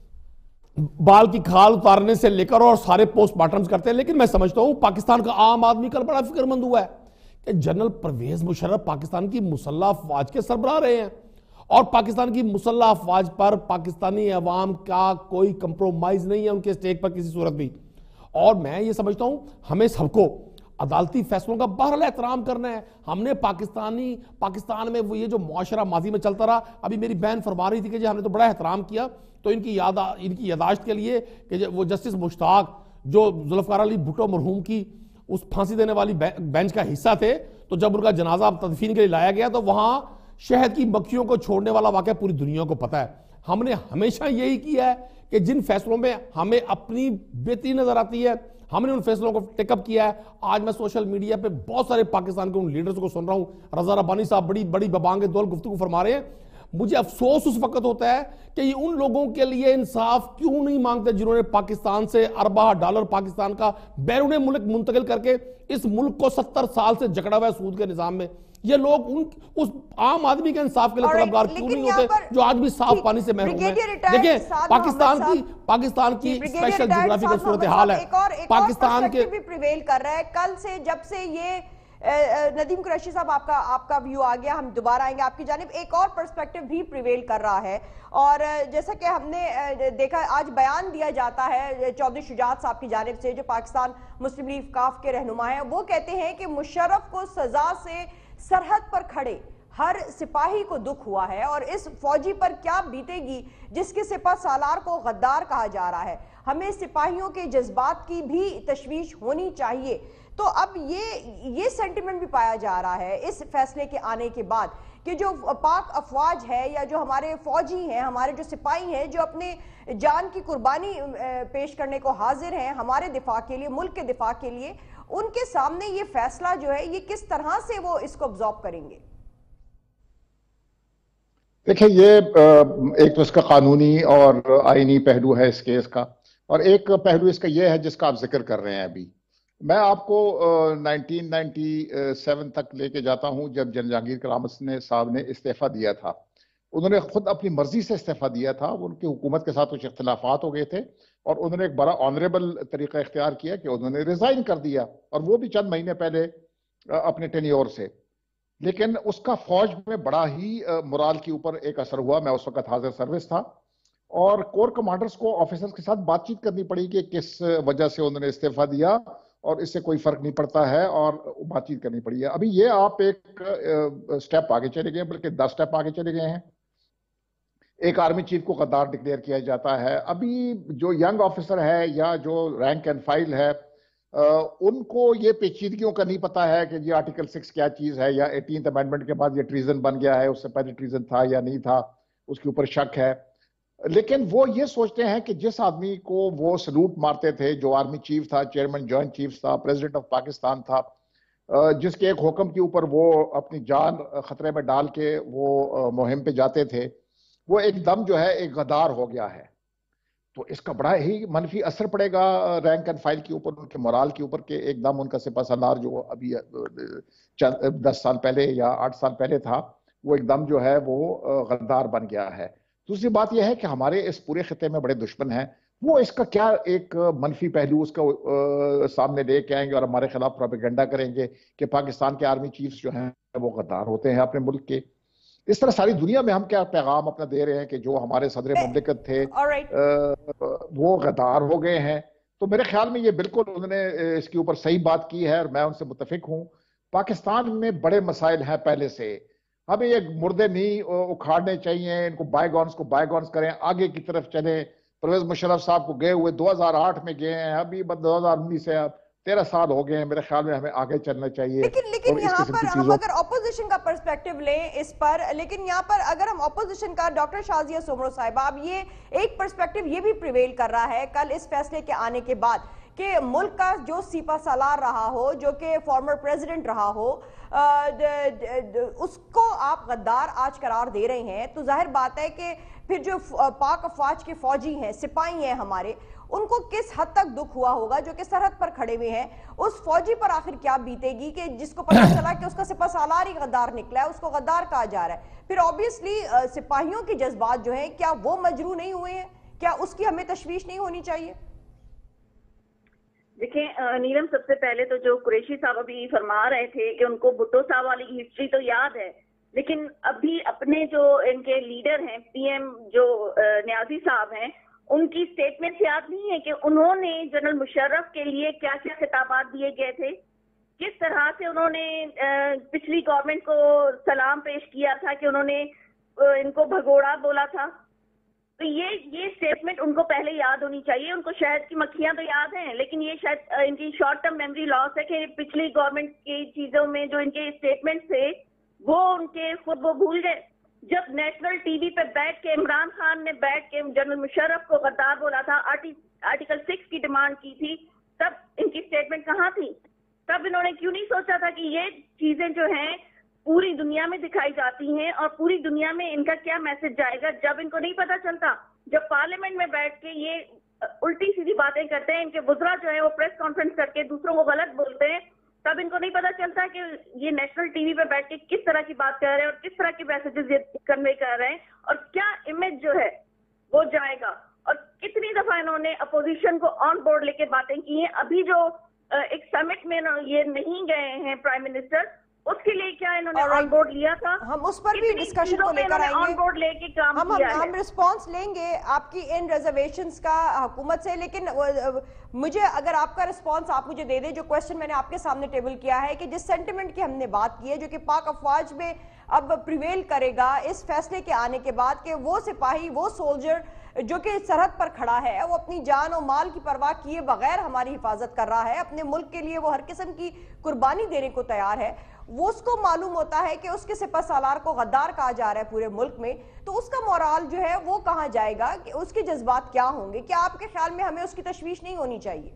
بال کی کھال اتارنے سے لے کر اور سارے پوسٹ مارٹمز کرتے ہیں۔ لیکن میں سمجھتا ہوں پاکستان کا عام آدمی کل بڑا فکر مند ہوا ہے کہ جنرل پرویز مشرف پاکستان کی مسلح افواج کے سربراہ رہے ہیں اور پاکستان کی مسلح افواج پر پاکستانی عوام کا کوئی کمپرومائز نہیں ہے ان کے اسٹیک پر کسی صورت بھی. اور میں یہ سمجھتا ہوں ہمیں سب کو عدالتی فیصلوں کا بہرحال احترام کرنا ہے. ہم نے پاکستانی پاکستان میں وہ یہ جو معاشرہ ماضی میں چلتا رہا, ابھی میری بہن فرما رہی تھی کہ جی ہم نے تو بڑا احترام کیا, تو ان کی یاد ان کی یاداشت کے لیے کہ وہ جسٹس مشتاق جو ذوالفقار علی بھٹو مرحوم کی اس پھانسی دینے والی بینچ کا حصہ تھے, تو جب ان کا جنازہ تدفین کے لیے لایا گیا تو وہاں شہد کی مکھیوں کو چھوڑنے والا واقعہ پوری دنیا کو پتا ہے. ہم نے ہمیشہ یہی کیا ہے کہ جن فیصلوں میں ہمیں اپنی بہتری نظر آتی ہے ہم نے ان فیصلوں کو ٹیک اپ کیا ہے. آج میں سوشل میڈیا پہ بہت سارے پاکستان کے ان لیڈرز کو سن رہا ہوں, رضا ربانی صاحب بڑی بڑی ببانگ دول گفتگو فرما رہے ہیں. مجھے افسوس اس وقت ہوتا ہے کہ یہ ان لوگوں کے لیے انصاف کیوں نہیں مانگتے جنہوں نے پاکستان سے اربہ ڈالر پاکستان کا بیرون ملک منتقل کر کے اس ملک کو ستر سال سے جکڑا ہوا ہے سود کے نظام میں. یہ لوگ ان اس عام آدمی کے انصاف کے لیے طلبگار کیوں نہیں ہوتے جو آج بھی صاف پانی سے محروم ہیں. دیکھیں پاکستان کی پاکستان کی اسپیشل جغرافیکل صورتحال ہے, پاکستان کے بھی پریویل کر رہا ہے. کل سے جب سے یہ ندیم قریشی صاحب آپ کا آپ کا ویو آ گیا, ہم دوبارہ آئیں گے آپ کی جانب, ایک اور پرسپیکٹیو بھی پریویل کر رہا ہے. اور جیسا کہ ہم نے دیکھا آج بیان دیا جاتا ہے چودھری شجاعت صاحب کی جانب سے جو پاکستان مسلم لیگ کاف کے رہنما ہیں, وہ کہتے ہیں کہ مشرف کو سزا سے سرحد پر کھڑے ہر سپاہی کو دکھ ہوا ہے اور اس فوجی پر کیا بیتے گی جس کے سپہ سالار کو غدار کہا جا رہا ہے. ہمیں سپاہیوں کے جذبات کی بھی تشویش ہونی چاہیے. تو اب یہ یہ سینٹیمنٹ بھی پایا جا رہا ہے اس فیصلے کے آنے کے بعد کہ جو پاک افواج ہے یا جو ہمارے فوجی ہیں, ہمارے جو سپاہی ہیں جو اپنے جان کی قربانی پیش کرنے کو حاضر ہیں ہمارے دفاع کے لیے, ملک کے دفاع کے لیے, ان کے سامنے یہ فیصلہ جو ہے یہ کس طرح سے وہ اس کو ابزارب کریں گے؟ دیکھیں یہ ایک تو اس کا قانونی اور آئینی پہلو ہے اس کیس کا, اور ایک پہلو اس کا یہ ہے جس کا آپ ذکر کر رہے ہیں. ابھی میں آپ کو نائنٹین نائنٹی سیون تک لے کے جاتا ہوں جب جنرل جہانگیر کرامت نے صاحب نے استعفیٰ دیا تھا. انہوں نے خود اپنی مرضی سے استعفیٰ دیا تھا, ان کی حکومت کے ساتھ کچھ اختلافات ہو گئے تھے اور انہوں نے ایک بڑا آنریبل طریقہ اختیار کیا کہ انہوں نے ریزائن کر دیا, اور وہ بھی چند مہینے پہلے اپنے ٹینیور سے. لیکن اس کا فوج میں بڑا ہی مرال کے اوپر ایک اثر ہوا. میں اس وقت حاضر سروس تھا اور کور کمانڈرز کو آفیسرز کے ساتھ بات چیت کرنی پڑی کہ کس وجہ سے انہوں نے استعفیٰ دیا اور اس سے کوئی فرق نہیں پڑتا ہے, اور بات چیت کرنی پڑی ہے. ابھی یہ آپ ایک سٹیپ آگے چلے گئے, بلکہ دس سٹیپ آگے چلے گئے ہیں. ایک آرمی چیف کو غدار ڈکلیئر کیا جاتا ہے. ابھی جو ینگ آفیسر ہے یا جو رینک اینڈ فائل ہے ان کو یہ پیچیدگیوں کا نہیں پتا ہے کہ یہ آرٹیکل سکس کیا چیز ہے, یا ایٹینتھ امینڈمنٹ کے بعد یہ ٹریزن بن گیا ہے, اس سے پہلے ٹریزن تھا یا نہیں تھا, اس کے اوپر شک ہے. لیکن وہ یہ سوچتے ہیں کہ جس آدمی کو وہ سلوٹ مارتے تھے, جو آرمی چیف تھا, چیئرمین جوائنٹ چیف تھا, پریزیڈنٹ آف پاکستان تھا, جس کے ایک حکم کے اوپر وہ اپنی جان خطرے میں ڈال کے وہ مہم پہ جاتے تھے, وہ ایک دم جو ہے ایک غدار ہو گیا ہے. تو اس کا بڑا ہی منفی اثر پڑے گا رینک اینڈ فائل کے اوپر, ان کے مورال کے اوپر, کہ ایک دم ان کا سپہ سالار جو ابھی دس سال پہلے یا آٹھ سال پہلے تھا وہ ایک دم جو ہے وہ غدار بن گیا ہے. دوسری بات یہ ہے کہ ہمارے اس پورے خطے میں بڑے دشمن ہیں, وہ اس کا کیا ایک منفی پہلو اس کا سامنے لے کے آئیں گے اور ہمارے خلاف پروپیگنڈا کریں گے کہ پاکستان کے آرمی چیفز جو ہیں وہ غدار ہوتے ہیں اپنے ملک کے. اس طرح ساری دنیا میں ہم کیا پیغام اپنا دے رہے ہیں کہ جو ہمارے صدر مملکت تھے وہ غدار ہو گئے ہیں. تو میرے خیال میں یہ بالکل انہوں نے اس کے اوپر صحیح بات کی ہے اور میں ان سے متفق ہوں. پاکستان میں بڑے مسائل ہیں پہلے سے, ہمیں یہ مردے نہیں اکھاڑنے چاہیے, ان کو بائی گونز کو بائی گونز کریں, آگے کی طرف چلیں. پرویز مشرف صاحب کو گئے ہوئے دو ہزار آٹھ میں گئے ہیں, ابھی دو ہزار انیس سے تیرہ سال ہو گئے ہیں. میرے خیال میں ہمیں آگے چلنا چاہیے. لیکن لیکن یہاں پر ہم اگر اپوزیشن کا پرسپیکٹیو لیں اس پر, لیکن یہاں پر اگر ہم اپوزیشن کا, ڈاکٹر شازیہ سومرو صاحبہ, اب یہ ایک پرسپیکٹیو یہ بھی پریویل کر رہا ہے کل اس فیصلے کے آنے کے بعد کہ ملک کا جو سپہ سالار رہا ہو, جو کہ فارمر پریزیڈنٹ رہا ہو, اس کو آپ غدار آج قرار دے رہے ہیں. تو ظاہر بات ہے کہ پھر جو پاک افواج کے فوجی ہیں, سپاہی ہیں ہمارے, ان کو کس حد تک دکھ ہوا ہوگا جو کہ سرحد پر کھڑے ہوئے ہیں. اس فوجی پر آخر کیا بیتے گی کہ جس کو پتہ چلا کہ اس کا سپہ سالار ہی غدار نکلا ہے, اس کو غدار کہا جا رہا ہے. پھر آبویسلی سپاہیوں کی جذبات جو ہیں کیا وہ مجروح نہیں ہوئے ہیں؟ کیا اس کی ہمیں تشویش نہیں ہونی چاہیے؟ دیکھیں نیلم، سب سے پہلے تو جو قریشی صاحب ابھی فرما رہے تھے کہ ان کو بھٹو صاحب والی ہسٹری تو یاد ہے، لیکن ابھی اپنے جو ان کے لیڈر ہیں پی ایم جو نیازی صاحب ہیں، ان کی سٹیٹمنٹ یاد نہیں ہے کہ انہوں نے جنرل مشرف کے لیے کیا کیا خطابات دیے گئے تھے، کس طرح سے انہوں نے پچھلی گورنمنٹ کو سلام پیش کیا تھا کہ انہوں نے ان کو بھگوڑا بولا تھا. تو یہ یہ اسٹیٹمنٹ ان کو پہلے یاد ہونی چاہیے. ان کو شہد کی مکھیاں تو یاد ہیں، لیکن یہ شاید ان کی شارٹ ٹرم میموری لاس ہے کہ پچھلی گورنمنٹ کی چیزوں میں جو ان کے اسٹیٹمنٹ تھے وہ ان کے خود وہ بھول گئے. جب نیشنل ٹی وی پہ بیٹھ کے عمران خان نے بیٹھ کے جنرل مشرف کو غدار بولا تھا، آرٹیکل سکس کی ڈیمانڈ کی تھی، تب ان کی اسٹیٹمنٹ کہاں تھی؟ تب انہوں نے کیوں نہیں سوچا تھا کہ یہ چیزیں جو ہیں پوری دنیا میں دکھائی جاتی ہیں اور پوری دنیا میں ان کا کیا میسج جائے گا؟ جب ان کو نہیں پتا چلتا، جب پارلیمنٹ میں بیٹھ کے یہ الٹی سیدھی باتیں کرتے ہیں، ان کے وزراء جو ہیں وہ پریس کانفرنس کر کے دوسروں کو غلط بولتے ہیں، تب ان کو نہیں پتا چلتا کہ یہ نیشنل ٹی وی پہ بیٹھ کے کس طرح کی بات کر رہے ہیں اور کس طرح کے میسجز کنوے کر رہے ہیں اور کیا امیج جو ہے وہ جائے گا. اور کتنی دفعہ انہوں نے اپوزیشن کو آن بورڈ لے کے باتیں کی ہیں. ابھی جو ایک سمٹ میں یہ نہیں گئے ہیں پرائم منسٹر، اس کے لیے کیا انہوں نے آن بورڈ لیا تھا؟ ہم اس پر بھی ڈسکشن کو لے کر آئیں گے، آن بورڈ لے کے کام ہم کیا ہے. ہم رسپانس لیں گے آپ کی ان ریزرویشنز کا حکومت سے. لیکن مجھے اگر آپ کا رسپانس آپ مجھے دے دیں، جو کویسچن میں نے آپ کے سامنے ٹیبل کیا ہے کہ جس سینٹیمنٹ کی ہم نے بات کی ہے جو کہ پاک افواج میں اب پریویل کرے گا اس فیصلے کے آنے کے بعد کہ وہ سپاہی، وہ سولجر جو کہ سرحد پر کھڑا ہے، وہ اپنی جان و مال کی پرواہ کیے بغیر ہماری حفاظت کر رہا ہے، اپنے ملک کے لیے وہ ہر قسم کی قربانی دینے کو تیار ہے. وہ اس کو معلوم ہوتا ہے کہ اس کے سپہ سالار کو غدار کہا جا رہا ہے پورے ملک میں، تو اس کا مورال جو ہے وہ کہاں جائے گا؟ کہ اس کے جذبات کیا ہوں گے؟ کیا آپ کے خیال میں ہمیں اس کی تشویش نہیں ہونی چاہیے؟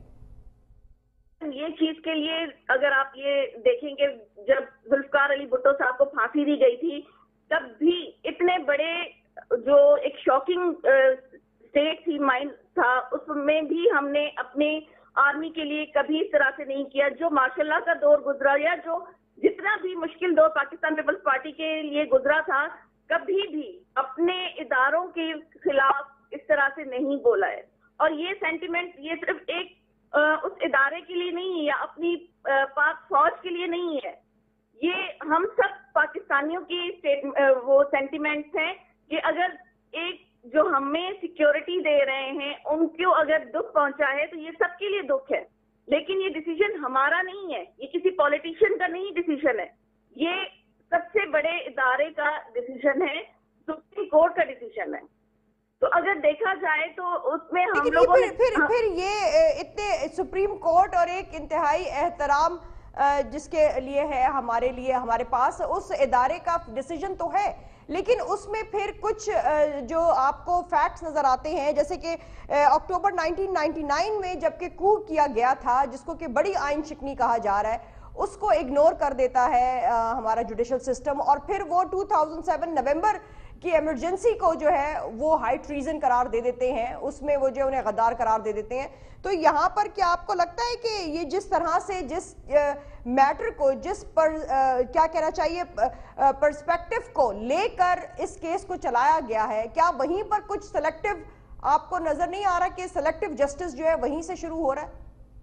یہ چیز کے لیے اگر آپ یہ دیکھیں کہ جب ذوالفقار علی بھٹو صاحب کو پھانسی دی گئی تھی، تب بھی اتنے بڑے جو ایک شاکنگ اسٹیٹ تھی، مائنڈ تھا، اس میں بھی ہم نے اپنے آرمی کے لیے کبھی اس طرح سے نہیں کیا. جو ماشاء اللہ کا دور گزرا یا جو جتنا بھی مشکل دور پاکستان پیپلز پارٹی کے لیے گزرا تھا، کبھی بھی اپنے اداروں کے خلاف اس طرح سے نہیں بولا ہے. اور یہ سینٹیمنٹ یہ صرف ایک اس ادارے کے لیے نہیں ہے یا اپنی پاک فوج کے لیے نہیں ہے، یہ ہم سب پاکستانیوں کی وہ سینٹیمنٹس ہیں کہ اگر ایک جو ہمیں سیکیورٹی دے رہے ہیں ان کو اگر دکھ پہنچا ہے تو یہ سب کے لیے دکھ ہے. لیکن یہ ڈیسیژن ہمارا نہیں ہے، یہ کسی پولیٹیشین کا نہیں ڈیسیژن ہے، یہ سب سے بڑے ادارے کا ڈیسیژن ہے، سپریم کورٹ کا ڈیسیژن ہے. تو اگر دیکھا جائے تو اس میں ہم لوگوں نے پھر پھر یہ اتنے سپریم کورٹ اور ایک انتہائی احترام جس کے لیے ہے ہمارے لیے، ہمارے پاس اس ادارے کا ڈیسیژن تو ہے، لیکن اس میں پھر کچھ جو آپ کو فیکٹس نظر آتے ہیں، جیسے کہ اکتوبر نائنٹین نائنٹی نائن میں جب کہ کو کیا گیا تھا جس کو کہ بڑی آئین شکنی کہا جا رہا ہے، اس کو اگنور کر دیتا ہے ہمارا جوڈیشل سسٹم، اور پھر وہ ٹو تھاؤزنڈ سیون نومبر کی ایمرجنسی کو جو ہے وہ ہائی ٹریزن قرار دے دیتے ہیں، اس میں وہ جو انہیں غدار قرار دے دیتے ہیں. تو یہاں پر کیا آپ کو لگتا ہے کہ یہ جس طرح سے جس میٹر کو جس پر کیا کہنا چاہیے پرسپیکٹو کو لے کر اس کیس کو چلایا گیا ہے، کیا وہیں پر کچھ سلیکٹیو آپ کو نظر نہیں آ رہا کہ سلیکٹیو جسٹس جو ہے وہیں سے شروع ہو رہا ہے؟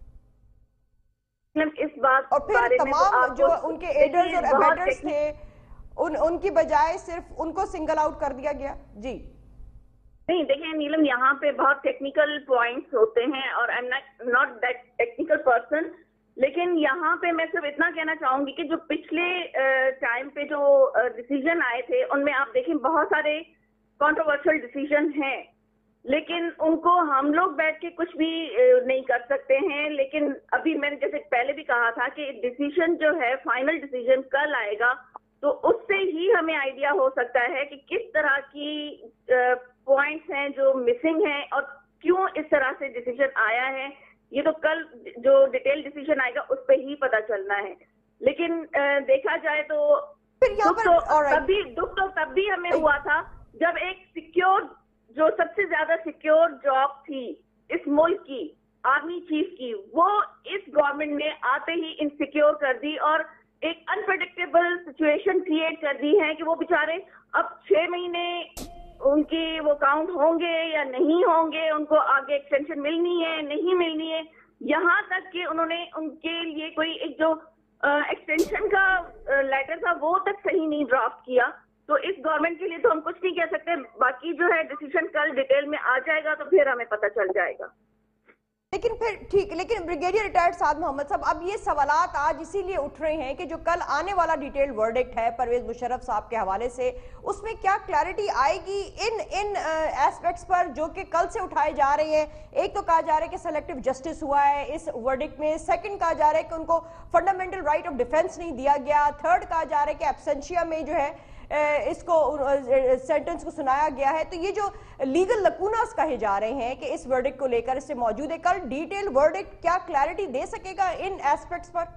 اس بات اور پھر تمام جو ان کے ایڈرز اور ایبیڈرز تھے ان ان کی بجائے صرف ان کو سنگل آؤٹ کر دیا گیا. جی نہیں دیکھیں نیلم، یہاں پہ بہت ٹیکنیکل پوائنٹس ہوتے ہیں اور I'm not that technical person, لیکن یہاں پہ میں صرف اتنا کہنا چاہوں گی کہ جو پچھلے ٹائم پہ جو ڈیسیژن آئے تھے ان میں آپ دیکھیں بہت سارے کانٹروورشل ڈیسیژن ہیں، لیکن ان کو ہم لوگ بیٹھ کے کچھ بھی نہیں کر سکتے ہیں. لیکن ابھی میں نے جیسے پہلے بھی کہا تھا کہ ڈیسیژن جو ہے فائنل ڈیسیژن کل آئے گا تو اس سے ہی ہمیں آئیڈیا ہو سکتا ہے کہ کس طرح کی پوائنٹس ہیں جو مسنگ ہیں اور کیوں اس طرح سے ڈیسیژن آیا ہے. یہ تو کل جو ڈیٹیل ڈیسیژن آئے گا اس پہ ہی پتہ چلنا ہے. لیکن دیکھا جائے تو دکھ تو تب بھی دکھ تو تب بھی ہمیں ہوا تھا جب ایک سیکیور جو سب سے زیادہ سیکیور جاب تھی اس ملک کی، آرمی چیف کی، وہ اس گورنمنٹ نے آتے ہی انسیکیور کر دی اور ایک انپریڈکٹیبل سچویشن کریٹ کر دی ہے کہ وہ بیچارے اب چھ مہینے ان کی وہ کاؤنٹ ہوں گے یا نہیں ہوں گے، ان کو آگے ایکسٹینشن ملنی ہے نہیں ملنی ہے. یہاں تک کہ انہوں نے ان کے لیے کوئی ایک جو ایکسٹینشن کا لیٹر تھا وہ تک صحیح نہیں ڈرافٹ کیا. تو اس گورنمنٹ کے لیے تو ہم کچھ نہیں کہہ سکتے. باقی جو ہے ڈیسیژن کل ڈیٹیل میں آ جائے گا تو پھر ہمیں پتہ چل جائے گا. لیکن پھر ٹھیک لیکن بریگیڈیئر ریٹائرڈ سعد محمد صاحب اب یہ سوالات آج اسی لیے اٹھ رہے ہیں کہ جو کل آنے والا ڈیٹیل ورڈکٹ ہے پرویز مشرف صاحب کے حوالے سے اس میں کیا کلیئرٹی آئے گی ان ان ایسپیکٹس پر جو کہ کل سے اٹھائے جا رہے ہیں. ایک تو کہا جا رہا ہے کہ سلیکٹیو جسٹس ہوا ہے اس ورڈکٹ میں, سیکنڈ کہا جا رہا ہے کہ ان کو فنڈامنٹل رائٹ آف ڈیفینس نہیں دیا گیا, تھرڈ کہا جا رہا ہے کہ ایبسینشیا میں جو ہے اس کو سینٹنس کو سنایا گیا ہے. تو یہ جو لیگل لکوناس کہے جا رہے ہیں کہ اس ورڈکٹ کو لے کر اس سے موجود ہے, کل ڈیٹیل ورڈکٹ کیا کلیئرٹی دے سکے گا ان ایسپیکٹس پر؟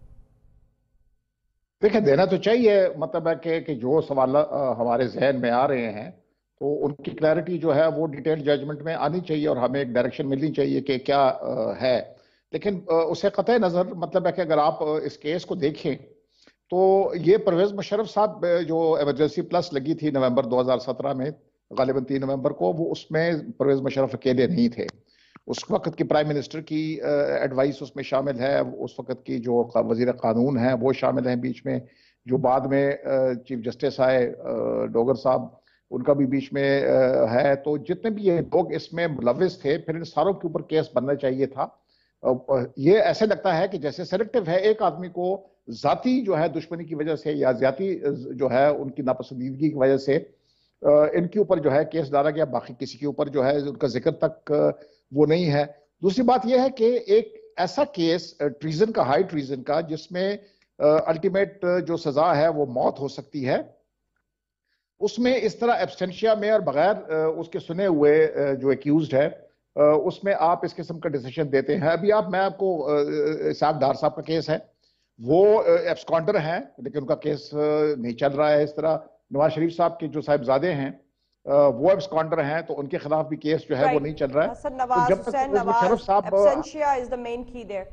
دیکھیں دینا تو چاہیے, مطلب ہے کہ کہ جو سوال ہمارے ذہن میں آ رہے ہیں تو ان کی کلیئرٹی جو ہے وہ ڈیٹیل ججمنٹ میں آنی چاہیے اور ہمیں ایک ڈائریکشن ملنی چاہیے کہ کیا ہے. لیکن اسے قطع نظر مطلب ہے کہ اگر آپ اس کیس کو دیکھیں تو یہ پرویز مشرف صاحب جو ایمرجنسی پلس لگی تھی نومبر دو ہزار سترہ میں غالباً تین نومبر کو, وہ اس میں پرویز مشرف اکیلے نہیں تھے. اس وقت کی پرائم منسٹر کی ایڈوائس اس میں شامل ہے, اس وقت کی جو وزیر قانون ہیں وہ شامل ہیں بیچ میں, جو بعد میں چیف جسٹس آئے ڈوگر صاحب ان کا بھی بیچ میں ہے. تو جتنے بھی یہ لوگ اس میں ملوث تھے پھر ان ساروں کے اوپر کیس بننا چاہیے تھا. یہ ایسے لگتا ہے کہ جیسے سلیکٹیو ہے, ایک آدمی کو ذاتی جو ہے دشمنی کی وجہ سے یا ذاتی جو ہے ان کی ناپسندیدگی کی وجہ سے ان کے اوپر جو ہے کیس ڈالا گیا, باقی کسی کے اوپر جو ہے ان کا ذکر تک وہ نہیں ہے. دوسری بات یہ ہے کہ ایک ایسا کیس ٹریزن کا, ہائی ٹریزن کا, جس میں الٹیمیٹ جو سزا ہے وہ موت ہو سکتی ہے, اس میں اس طرح ایبسٹینشیا میں اور بغیر اس کے سنے ہوئے جو ایکیوزڈ ہے اس میں آپ اس قسم کا ڈیسیشن دیتے ہیں. ابھی آپ میں آپ کو اسحاق ڈار صاحب کا کیس ہے, وہ ایبسکانڈر ہیں لیکن ان کا کیس نہیں چل رہا ہے. اس طرح نواز شریف صاحب کے جو صاحبزادے ہیں وہ ایبسکانڈر ہیں تو ان کے خلاف بھی کیس جو ہے وہ نہیں چل رہا ہے. Hasan Nawaz, Hussain Nawaz, ایبسینشیا is the main key there.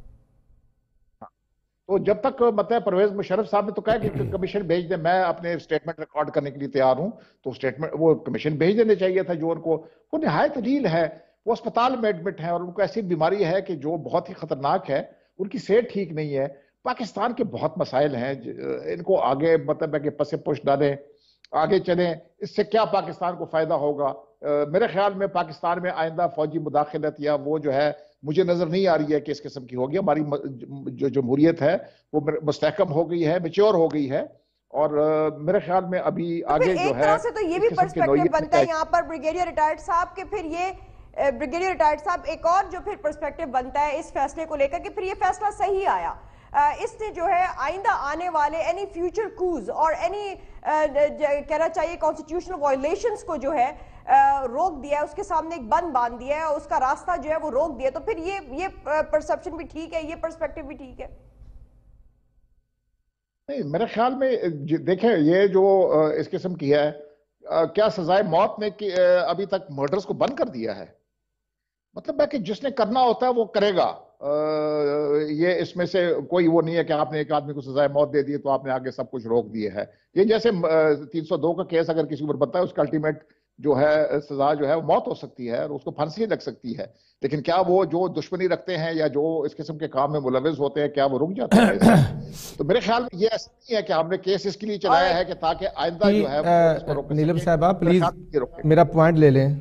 تو جب تک مطلب پرویز مشرف صاحب نے تو کہا کہ کمیشن بھیج دیں, میں اپنے سٹیٹمنٹ ریکارڈ کرنے کے لیے تیار ہوں, تو سٹیٹمنٹ وہ کمیشن بھیج دینے چاہیے تھا. جو ان کو وہ نہایت ڈیل ہے, وہ اسپتال میں ایڈمٹ ہیں اور ان کو ایسی بیماری ہے کہ جو بہت ہی خطرناک ہے, ان کی صحت ٹھیک نہیں ہے. پاکستان کے بہت مسائل ہیں, ان کو آگے مطلب ہے کہ پس پش ڈالیں, آگے چلیں, اس سے کیا پاکستان کو فائدہ ہوگا؟ میرے خیال میں پاکستان میں آئندہ فوجی مداخلت یا وہ جو ہے مجھے نظر نہیں آ رہی ہے کہ اس قسم کی ہوگی. ہماری جو جمہوریت ہے وہ مستحکم ہو گئی ہے, میچور ہو گئی ہے, اور میرے خیال میں ابھی آگے جو ہے ایک طرح سے تو یہ بھی پرسپیکٹیو بنتا ہے یہاں پر بریگیڈیئر ریٹائرڈ صاحب کے, پھر یہ بریگیڈیئر ریٹائرڈ صاحب ایک اور جو پھر پرسپیکٹیو بنتا ہے اس فیصلے کو لے کر کہ پھر یہ فیصلہ صحیح آیا, اس نے جو ہے آئندہ آنے والے اینی فیوچر کوز اور اینی کہنا چاہیے کانسٹیٹیوشنل وائلیشنز کو جو ہے روک دیا ہے, اس کے سامنے ایک بند باندھ دیا ہے, اس کا راستہ جو ہے وہ روک دیا. تو پھر یہ یہ پرسپشن بھی ٹھیک ہے, یہ پرسپیکٹیو بھی ٹھیک ہے. نہیں, میرے خیال میں دیکھیں یہ جو اس قسم کی ہے, کیا سزائے موت نے ابھی تک مرڈرز کو بند کر دیا ہے؟ مطلب ہے کہ جس نے کرنا ہوتا ہے وہ کرے گا. یہ اس میں سے کوئی وہ نہیں ہے کہ آپ نے ایک آدمی کو سزائے موت دے دی تو آپ نے آگے سب کچھ روک دیے ہے. یہ جیسے تین سو دو کا کیس اگر کسی پر بنتا ہے اس کا الٹیمیٹ جو ہے سزا جو ہے وہ موت ہو سکتی ہے اور اس کو پھانسی لگ سکتی ہے. لیکن کیا وہ جو دشمنی رکھتے ہیں یا جو اس قسم کے کام میں ملوث ہوتے ہیں کیا وہ رک جاتے ہیں؟ تو میرے خیال میں یہ ایسا نہیں ہے کہ ہم نے کیس اس کے لیے چلایا ہے کہ تاکہ آئندہ جو ہے. نیلم صاحبہ پلیز میرا پوائنٹ لے لیں.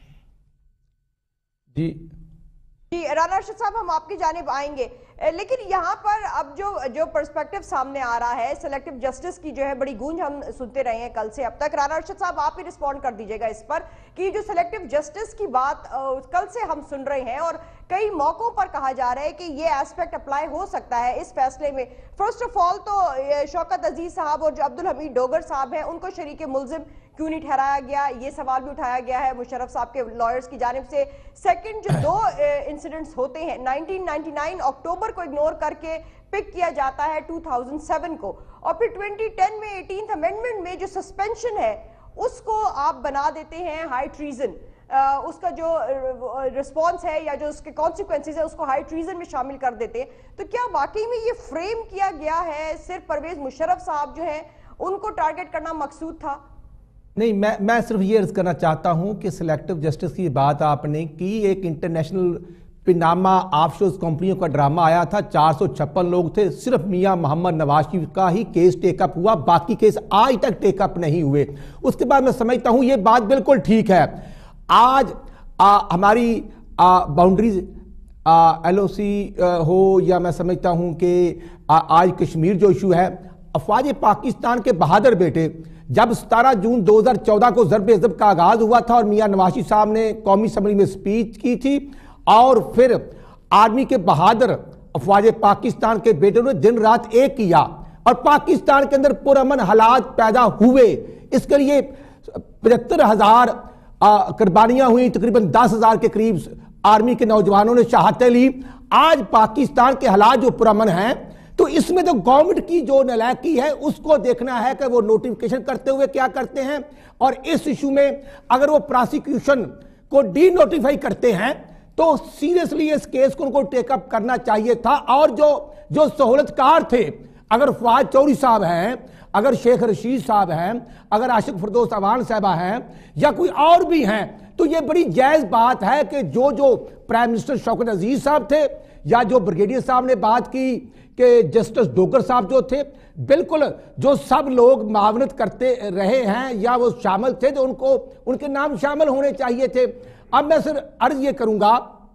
جی جی رانا ارشد صاحب ہم آپ کی جانب آئیں گے, لیکن یہاں پر اب جو جو پرسپیکٹیو سامنے آ رہا ہے سلیکٹیو جسٹس کی جو ہے بڑی گونج ہم سنتے رہے ہیں کل سے اب تک. رانا ارشد صاحب آپ ہی رسپونڈ کر دیجئے گا اس پر کہ جو سلیکٹیو جسٹس کی بات کل سے ہم سن رہے ہیں اور کئی موقعوں پر کہا جا رہا ہے کہ یہ ایسپیکٹ اپلائی ہو سکتا ہے اس فیصلے میں. فرسٹ آف آل تو شوکت عزیز صاحب اور جو عبدالحمید ڈوگر صاحب ہیں ان کو شریک ملزم کیوں نہیں ٹھہرایا گیا, یہ سوال بھی اٹھایا گیا ہے مشرف صاحب کے لائرز کی جانب سے. سیکنڈ جو دو انسیڈنٹس ہوتے ہیں نائنٹین نائنٹی نائن اکتوبر کو اگنور کر کے پک کیا جاتا ہے ٹو تھاؤزنڈ سیون کو, اور پھر ٹوئنٹی ٹین میں ایٹینتھ امینڈمنٹ میں جو سسپینشن ہے اس کو آپ بنا دیتے ہیں ہائی ٹریزن. اس کا جو رسپانس ہے یا جو اس کے کانسیکوینسز ہے اس کو ہائی ٹریزن میں شامل کر دیتے ہیں. تو کیا واقعی میں یہ فریم کیا گیا ہے صرف پرویز مشرف صاحب جو ہیں ان کو ٹارگٹ کرنا مقصود تھا؟ نہیں, میں میں صرف یہ عرض کرنا چاہتا ہوں کہ سلیکٹیو جسٹس کی بات آپ نے کی, ایک انٹرنیشنل पिनामा ऑफशोर कंपनियों का ड्रामा आया था, चार सौ छप्पन लोग थे, सिर्फ मियां मोहम्मद नवाज शरीफ का ही केस टेकअप हुआ, बाकी केस आज तक टेकअप नहीं हुए। उसके बाद मैं समझता हूं ये बात बिल्कुल ठीक है। आज आ, हमारी बाउंड्रीज एल ओ सी हो या मैं समझता हूं कि आज कश्मीर जो इशू है, अफवाज पाकिस्तान के बहादुर बेटे जब सतारह जून दो हज़ार चौदह को ज़रब अज़ब का आगाज हुआ था और मियां नवाज शरीफ साहब ने कौमी असम्बली में स्पीच की थी और फिर आर्मी के बहादुर अफवाज पाकिस्तान के बेटों ने दिन रात एक किया और पाकिस्तान के अंदर पुरअमन हालात पैदा हुए। इसके लिए पचहत्तर हजार कुर्बानियां हुई, तकरीबन दस हजार के करीब आर्मी के नौजवानों ने शहादतें ली। आज पाकिस्तान के हालात जो पुरअमन हैं, तो इसमें तो गवर्नमेंट की जो नालायकी है उसको देखना है कि वो नोटिफिकेशन करते हुए क्या करते हैं, और इस इशू में अगर वो प्रोसिक्यूशन को डी नोटिफाई करते हैं तो सीरियसली इस केस को उनको टेकअप करना चाहिए था। और जो जो सहूलतकार थे, अगर फवाद चौधरी साहब हैं, अगर शेख रशीद साहब हैं, अगर आशिक फिरदौस अवान साहबा हैं या कोई और भी हैं, तो ये बड़ी जायज बात है कि जो जो प्राइम मिनिस्टर शौकत अजीज साहब थे या जो ब्रिगेडियर साहब ने बात की कि जस्टिस डोगर साहब जो थे, बिल्कुल जो सब लोग मावनत करते रहे हैं या वो शामिल थे, तो उनको उनके नाम शामिल होने चाहिए थे। अब मैं सिर्फ अर्ज ये करूंगा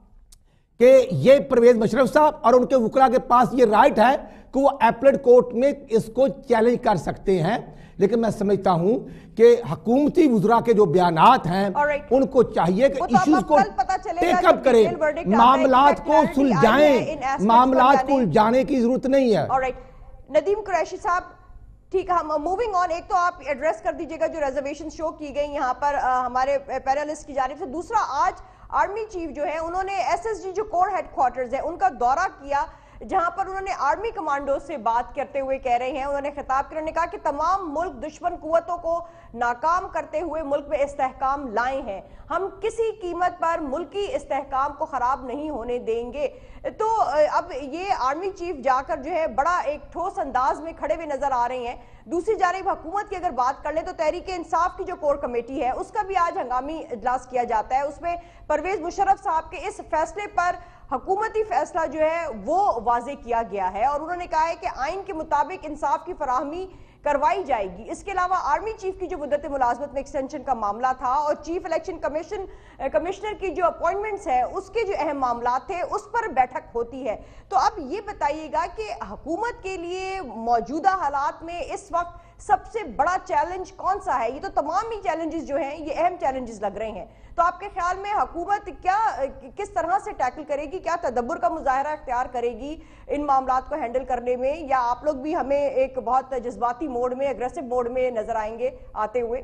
कि ये परवेज मुशर्रफ साहब और उनके वकला के पास ये राइट है कि वो एपलेट कोर्ट में इसको चैलेंज कर सकते हैं, लेकिन मैं समझता हूं कि हुकूमती वुज़रा के जो बयानात हैं right. उनको चाहिए कि तो इश्यूज को टेकअप करें, मामलात को सुलझाएं, मामलात को उलझाने की जरूरत नहीं है। right. नदीम कुरैशी साहब, ठीक है, हम मूविंग ऑन। एक तो आप एड्रेस कर दीजिएगा जो रिजर्वेशन शो की गई यहाँ पर आ, हमारे पैनलिस्ट की जानिब से। दूसरा, आज आर्मी चीफ जो है उन्होंने एसएसजी जो कोर हेडक्वार्टर्स है उनका दौरा किया, जहां पर उन्होंने आर्मी कमांडो से बात करते हुए कह रहे हैं, उन्होंने खिताब कर उन्होंने कहा कि तमाम मुल्क दुश्मन कुव्वतों को नाकाम करते हुए मुल्क में इस्तेहकाम लाए हैं, हम किसी कीमत पर मुल्की इस्तेहकाम को खराब नहीं होने देंगे। तो अब ये आर्मी चीफ जाकर जो है बड़ा एक ठोस अंदाज में खड़े हुए नजर आ रहे हैं। दूसरी जानिब हुकूमत की अगर बात कर लें तो तहरीक इंसाफ की जो कोर कमेटी है उसका भी आज हंगामी इजलास किया जाता है। उसमें परवेज मुशर्रफ साहब के इस फैसले पर हुकूमती फैसला जो है वो वाजे किया गया है और उन्होंने कहा है कि आइन के मुताबिक इंसाफ की फराहमी करवाई जाएगी। इसके अलावा आर्मी चीफ की जो मुद्दत मुलाजमत में एक्सटेंशन का मामला था और चीफ इलेक्शन कमीशन कमिश्नर की जो अपॉइंटमेंट्स है उसके जो अहम मामला थे उस पर बैठक होती है। तो अब ये बताइएगा कि हुकूमत के लिए मौजूदा हालात में इस वक्त सबसे बड़ा चैलेंज कौन सा है? ये तो तमाम ही चैलेंजेस जो हैं ये अहम चैलेंजेस लग रहे हैं, तो आपके ख्याल में हुकूमत क्या किस तरह से टैकल करेगी, क्या तदब्बर का मुजाहरा इख्तियार करेगी इन मामलात को हैंडल करने में, या आप लोग भी हमें एक बहुत जज्बाती मोड में, एग्रेसिव मोड में नजर आएंगे आते हुए?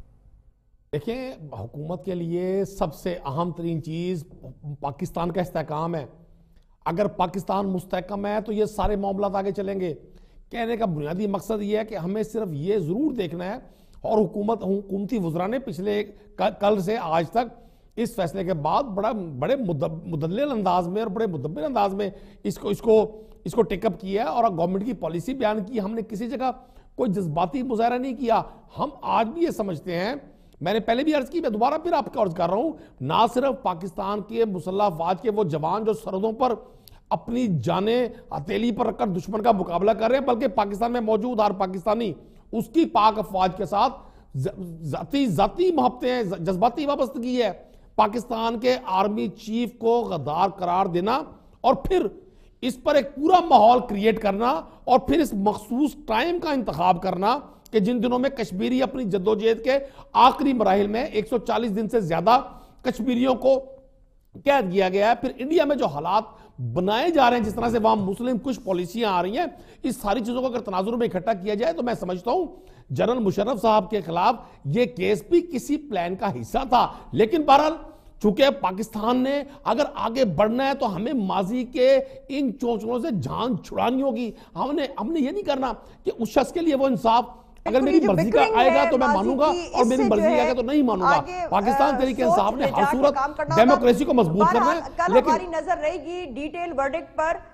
देखिए, हुकूमत के लिए सबसे अहम तरीन चीज पाकिस्तान का इस्तेहकाम है। अगर पाकिस्तान मुस्तहकम है तो ये सारे मामलात आगे चलेंगे। कहने का बुनियादी मकसद ये है कि हमें सिर्फ ये जरूर देखना है, और हुकूमत हुकूमती वुज़रा ने पिछले कल से आज तक इस फैसले के बाद बड़ा बड़े मुदल्लिल अंदाज में और बड़े मुदब्बिर अंदाज में इसको इसको इसको टेकअप किया है और गवर्नमेंट की पॉलिसी बयान की। हमने किसी जगह कोई जज्बाती मुजाहरा नहीं किया। हम आज भी ये समझते हैं, मैंने पहले भी अर्ज की, मैं दोबारा फिर आपको अर्ज कर रहा हूं, ना सिर्फ पाकिस्तान के मुसल्लह अफवाज के वो जवान जो सरहदों पर अपनी जाने हथेली पर रखकर दुश्मन का मुकाबला कर रहे हैं, बल्कि पाकिस्तान में मौजूद हर पाकिस्तानी उसकी पाक अफवाज के साथ जाती जाती मोहब्बतें, जज्बाती वाबस्तगी है। पाकिस्तान के आर्मी चीफ को गद्दार करार देना और फिर इस पर एक पूरा माहौल क्रिएट करना और फिर इस मखसूस टाइम का इंतखाब करना कि जिन दिनों में कश्मीरी अपनी जद्दोजहद के आखिरी मराहिल में एक सौ चालीस दिन से ज्यादा कश्मीरियों को कैद किया गया है। फिर इंडिया में जो हालात बनाए जा रहे हैं, जिस तरह से वहां मुस्लिम कुछ पॉलिसियां आ रही हैं, इस सारी चीजों को अगर तनाजुर में इकट्ठा किया जाए तो मैं समझता हूं जनरल मुशर्रफ साहब के खिलाफ यह केस भी किसी प्लान का हिस्सा था। लेकिन बहरहाल चूंकि पाकिस्तान ने अगर आगे बढ़ना है तो हमें माजी के इन चोचलों से जान छुड़ानी होगी। हमने हमने ये नहीं करना कि उस शख्स के लिए वो इंसाफ अगर मेरी मर्जी का आएगा तो मैं मानूंगा और मेरी मर्जी आएगा तो नहीं मानूंगा। पाकिस्तान तरीके इंसाफ ने हर सूरत डेमोक्रेसी को मजबूत करना है। लेकिन हमारी नजर रहेगी डिटेल वर्डिक्ट पर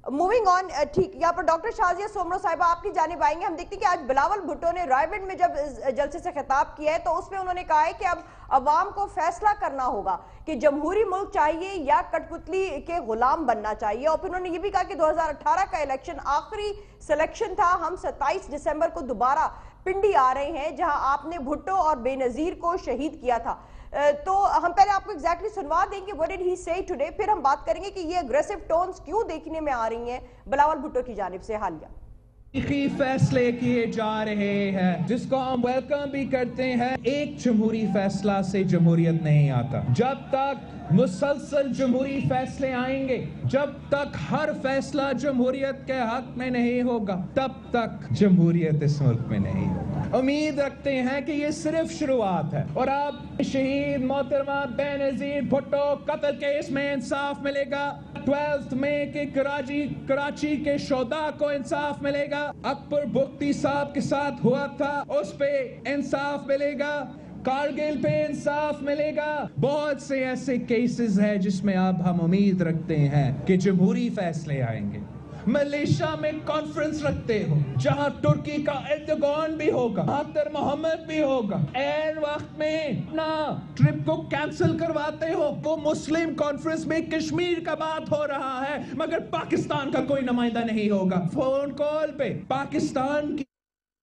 موونگ آن ٹھیک یہاں پر ڈاکٹر شازیہ سومرو صاحبہ آپ کی جانب آئیں گے. ہم دیکھتے ہیں کہ آج بلاول بھٹو نے رائے میں جب جلسے سے خطاب کیا ہے تو اس میں انہوں نے کہا ہے کہ اب عوام کو فیصلہ کرنا ہوگا کہ جمہوری ملک چاہیے یا کٹ پتلی کے غلام بننا چاہیے. اور پھر انہوں نے یہ بھی کہا کہ دو ہزار اٹھارہ کا الیکشن آخری سلیکشن تھا, ہم ستائیس دسمبر کو دوبارہ پنڈی آ رہے ہیں جہاں آپ نے بھٹو اور بے نظیر کو شہید کیا تھا. تو ہم پہلے آپ کو ایگزیکٹلی سنوا دیں گے what did he say today, پھر ہم بات کریں گے کہ یہ اگریسو ٹونز کیوں دیکھنے میں آ رہی ہیں بلاول بھٹو کی جانب سے حالیہ. تاریخی فیصلے کیے جا رہے ہیں جس کو ہم ویلکم بھی کرتے ہیں. ایک جمہوری فیصلہ سے جمہوریت نہیں آتا. جب تک مسلسل جمہوری فیصلے آئیں گے, جب تک ہر فیصلہ جمہوریت کے حق میں نہیں ہوگا, تب تک جمہوریت اس ملک میں نہیں ہوگا. امید رکھتے ہیں کہ یہ صرف شروعات ہے اور اب شہید محترمہ بے نظیر بھٹو قتل کیس میں انصاف ملے گا. بارہویں مئی کے کراچی کراچی کے شہداء کو انصاف ملے گا. اکبر بگٹی صاحب کے ساتھ ہوا تھا اس پہ انصاف ملے گا. کارگل پہ انصاف ملے گا. بہت سے ایسے کیسز ہیں جس میں اب ہم امید رکھتے ہیں کہ جمہوری فیصلے آئیں گے. ملیشیا میں کانفرنس رکھتے ہو جہاں ترکی کا ایردوغان بھی ہوگا, مہاتر محمد بھی ہوگا, این وقت میں اپنا ٹرپ کو کینسل کرواتے ہو. وہ مسلم کانفرنس میں کشمیر کا بات ہو رہا ہے مگر پاکستان کا کوئی نمائندہ نہیں ہوگا. فون کال پہ پاکستان کی.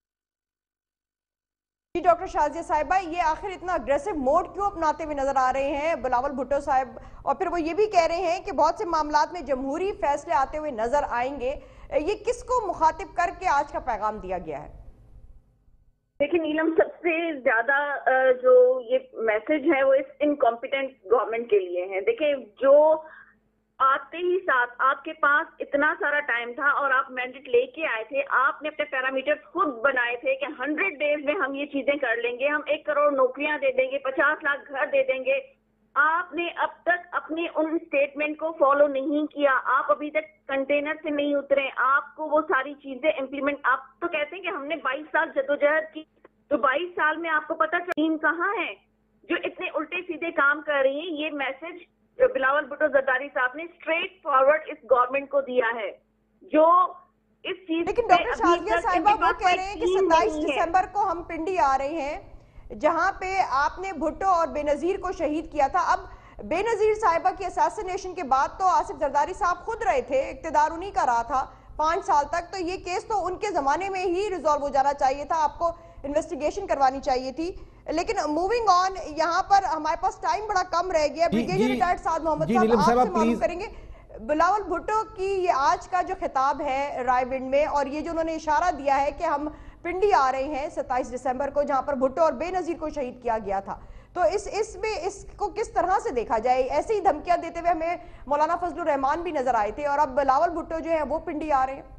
جی ڈاکٹر شازیہ صاحبہ, یہ آخر اتنا اگریسو موڈ کیوں اپناتے ہوئے نظر آ رہے ہیں بلاول بھٹو صاحب, اور پھر وہ یہ بھی کہہ رہے ہیں کہ بہت سے معاملات میں جمہوری فیصلے آتے ہوئے نظر آئیں گے. یہ کس کو مخاطب کر کے آج کا پیغام دیا گیا ہے؟ دیکھیں نیلم, سب سے زیادہ جو یہ میسج ہے وہ اس انکمپیٹنٹ گورنمنٹ کے لیے ہے. دیکھیں جو آتے ہی ساتھ آپ کے پاس اتنا سارا ٹائم تھا اور آپ مینڈیٹ لے کے آئے تھے, آپ نے اپنے پیرامیٹر خود بنائے تھے کہ ہنڈریڈ ڈیز میں ہم یہ چیزیں کر لیں گے, ہم ایک کروڑ نوکریاں دے دیں گے, پچاس لاکھ گھر دے دیں گے. آپ نے اب تک اپنے ان اسٹیٹمنٹ کو فالو نہیں کیا. آپ ابھی تک کنٹینر سے نہیں اترے. آپ کو وہ ساری چیزیں امپلیمنٹ, آپ تو کہتے ہیں کہ ہم نے بائیس سال جدوجہد کی, تو بائیس سال میں آپ کو پتا ٹیم کہاں ہے جو اتنے الٹے سیدھے کام کر رہی ہیں. یہ میسج بلاول بھٹو زرداری صاحب نے اسٹریٹ فارورڈ اس گورنمنٹ کو دیا ہے جو اس چیز. لیکن ڈاکٹر شازیہ صاحبہ وہ کہہ رہے ہیں کہ ستائیس دسمبر کو ہم پنڈی آ رہے ہیں جہاں پہ آپ نے بھٹو اور بے نظیر کو شہید کیا تھا. اب بے نظیر صاحبہ کی اساسینیشن کے بعد تو آصف زرداری صاحب خود رہے تھے, اقتدار انہی کا رہا تھا پانچ سال تک, تو یہ کیس تو ان کے زمانے میں ہی ریزالو ہو جانا چاہیے تھا, آپ کو انویسٹیگیشن کروانی چاہیے تھی. لیکن موونگ آن, یہاں پر ہمارے پاس ٹائم بڑا کم رہ گیا. بریگیڈیئر ریٹائرڈ سعد محمد صاحب آپ سے معلوم کریں گے بلاول بھٹو کی یہ آج کا جو خطاب ہے رائے ونڈ میں, اور یہ جو انہوں نے اشارہ دیا ہے کہ ہم پنڈی آ رہے ہیں ستائیس دسمبر کو جہاں پر بھٹو اور بے نظیر کو شہید کیا گیا تھا, تو اس اس میں اس کو کس طرح سے دیکھا جائے؟ ایسے ہی دھمکیاں دیتے ہوئے ہمیں مولانا فضل الرحمان بھی نظر آئے تھے, اور اب بلاول بھٹو جو ہے وہ پنڈی آ رہے ہیں.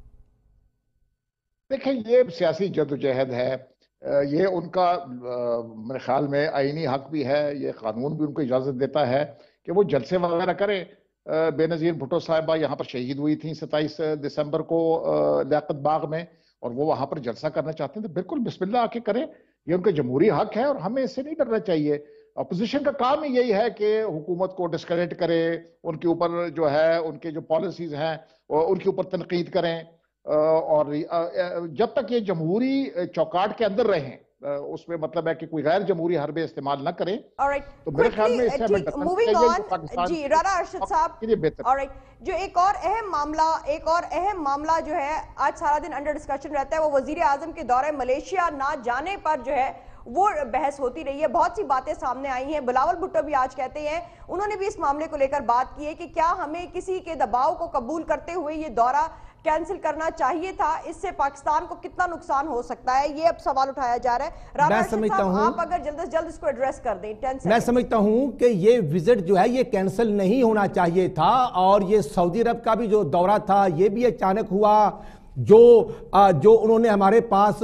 دیکھیں یہ سیاسی جدوجہد ہے, یہ ان کا میرے خیال میں آئینی حق بھی ہے, یہ قانون بھی ان کو اجازت دیتا ہے کہ وہ جلسے وغیرہ کریں. بے نظیر بھٹو صاحبہ یہاں پر شہید ہوئی تھیں ستائیس دسمبر کو لیاقت باغ میں, اور وہ وہاں پر جلسہ کرنا چاہتے ہیں تو بالکل بسم اللہ آ کے کریں, یہ ان کا جمہوری حق ہے اور ہمیں اس سے نہیں ڈرنا چاہیے. اپوزیشن کا کام ہی یہی ہے کہ حکومت کو ڈسکریڈٹ کرے, ان کے اوپر جو ہے ان کے جو پالیسیز ہیں ان کے اوپر تنقید کریں, اور جب تک یہ جمہوری چوکاٹ کے اندر رہیں, اس میں مطلب ہے کہ کوئی غیر جمہوری حربے استعمال نہ کریں, تو میرے خیال میں اس سے ہمیں ڈرنا چاہیے پاکستان جی رانا ارشد صاحب. جو ایک اور اہم معاملہ ایک اور اہم معاملہ جو ہے آج سارا دن انڈر ڈسکشن رہتا ہے, وہ وزیر اعظم کے دورہ ملیشیا نہ جانے پر جو ہے وہ بحث ہوتی رہی ہے. بہت سی باتیں سامنے آئی ہیں. بلاول بھٹو بھی آج کہتے ہیں, انہوں نے بھی اس معاملے کو لے کر بات کی ہے کہ کیا ہمیں کسی کے دباؤ کو قبول کرتے ہوئے یہ دورہ کینسل کرنا چاہیے تھا, اس سے پاکستان کو کتنا نقصان ہو سکتا ہے, یہ اب سوال اٹھایا جا رہا ہے. رانا ارشد صاحب آپ اگر جلد از جلد اس کو ایڈریس کر دیں. میں سمجھتا ہوں کہ یہ وزٹ جو ہے یہ کینسل نہیں ہونا چاہیے تھا, اور یہ سعودی عرب کا بھی جو دورہ تھا یہ بھی اچانک ہوا, جو جو انہوں نے ہمارے پاس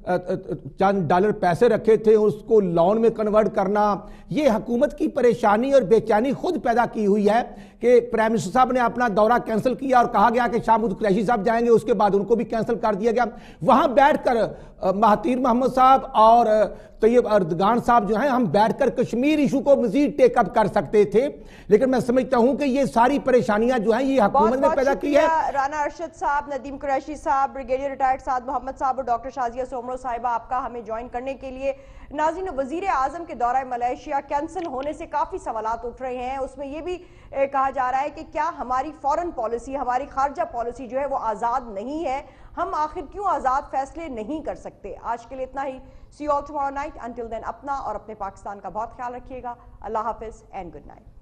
چند ڈالر پیسے رکھے تھے اس کو لون میں کنورٹ کرنا، یہ حکومت کی پریشانی اور بے چینی خود پیدا کی ہوئی ہے کہ پرائم منسٹر صاحب نے اپنا دورہ کینسل کیا اور کہا گیا کہ شاہ محمود قریشی صاحب جائیں گے، اس کے بعد ان کو بھی کینسل کر دیا گیا۔ وہاں بیٹھ کر مہاتیر محمد صاحب اور طیب اردگان صاحب جو ہیں ہم بیٹھ کر کشمیر ایشو کو مزید ٹیک اپ کر سکتے تھے، لیکن میں سمجھتا ہوں کہ یہ ساری پریشانیاں جو ہیں یہ حکومت نے پیدا کی ہے۔ رانا ارشد صاحب، ندیم قریشی صاحب، بریگیڈیئر ریٹائرڈ سعد محمد صاحب اور ڈاکٹر شازیہ سومرو صاحبہ آپ کا ہمیں جوائن کرنے کے لیے۔ ناظرین، وزیر اعظم کے دورہ ملیشیا کینسل ہونے سے کافی سوالات اٹھ رہے ہیں، اس میں یہ بھی کہا جا رہا ہے کہ کیا ہماری فورن پالیسی، ہماری خارجہ پالیسی جو ہے وہ آزاد نہیں ہے، ہم آخر کیوں آزاد فیصلے نہیں کر سکتے؟ آج کے لیے اتنا ہی۔ See you all tomorrow night, until then اپنا اور اپنے پاکستان کا بہت خیال رکھیے گا۔ اللہ حافظ اینڈ گڈ نائٹ۔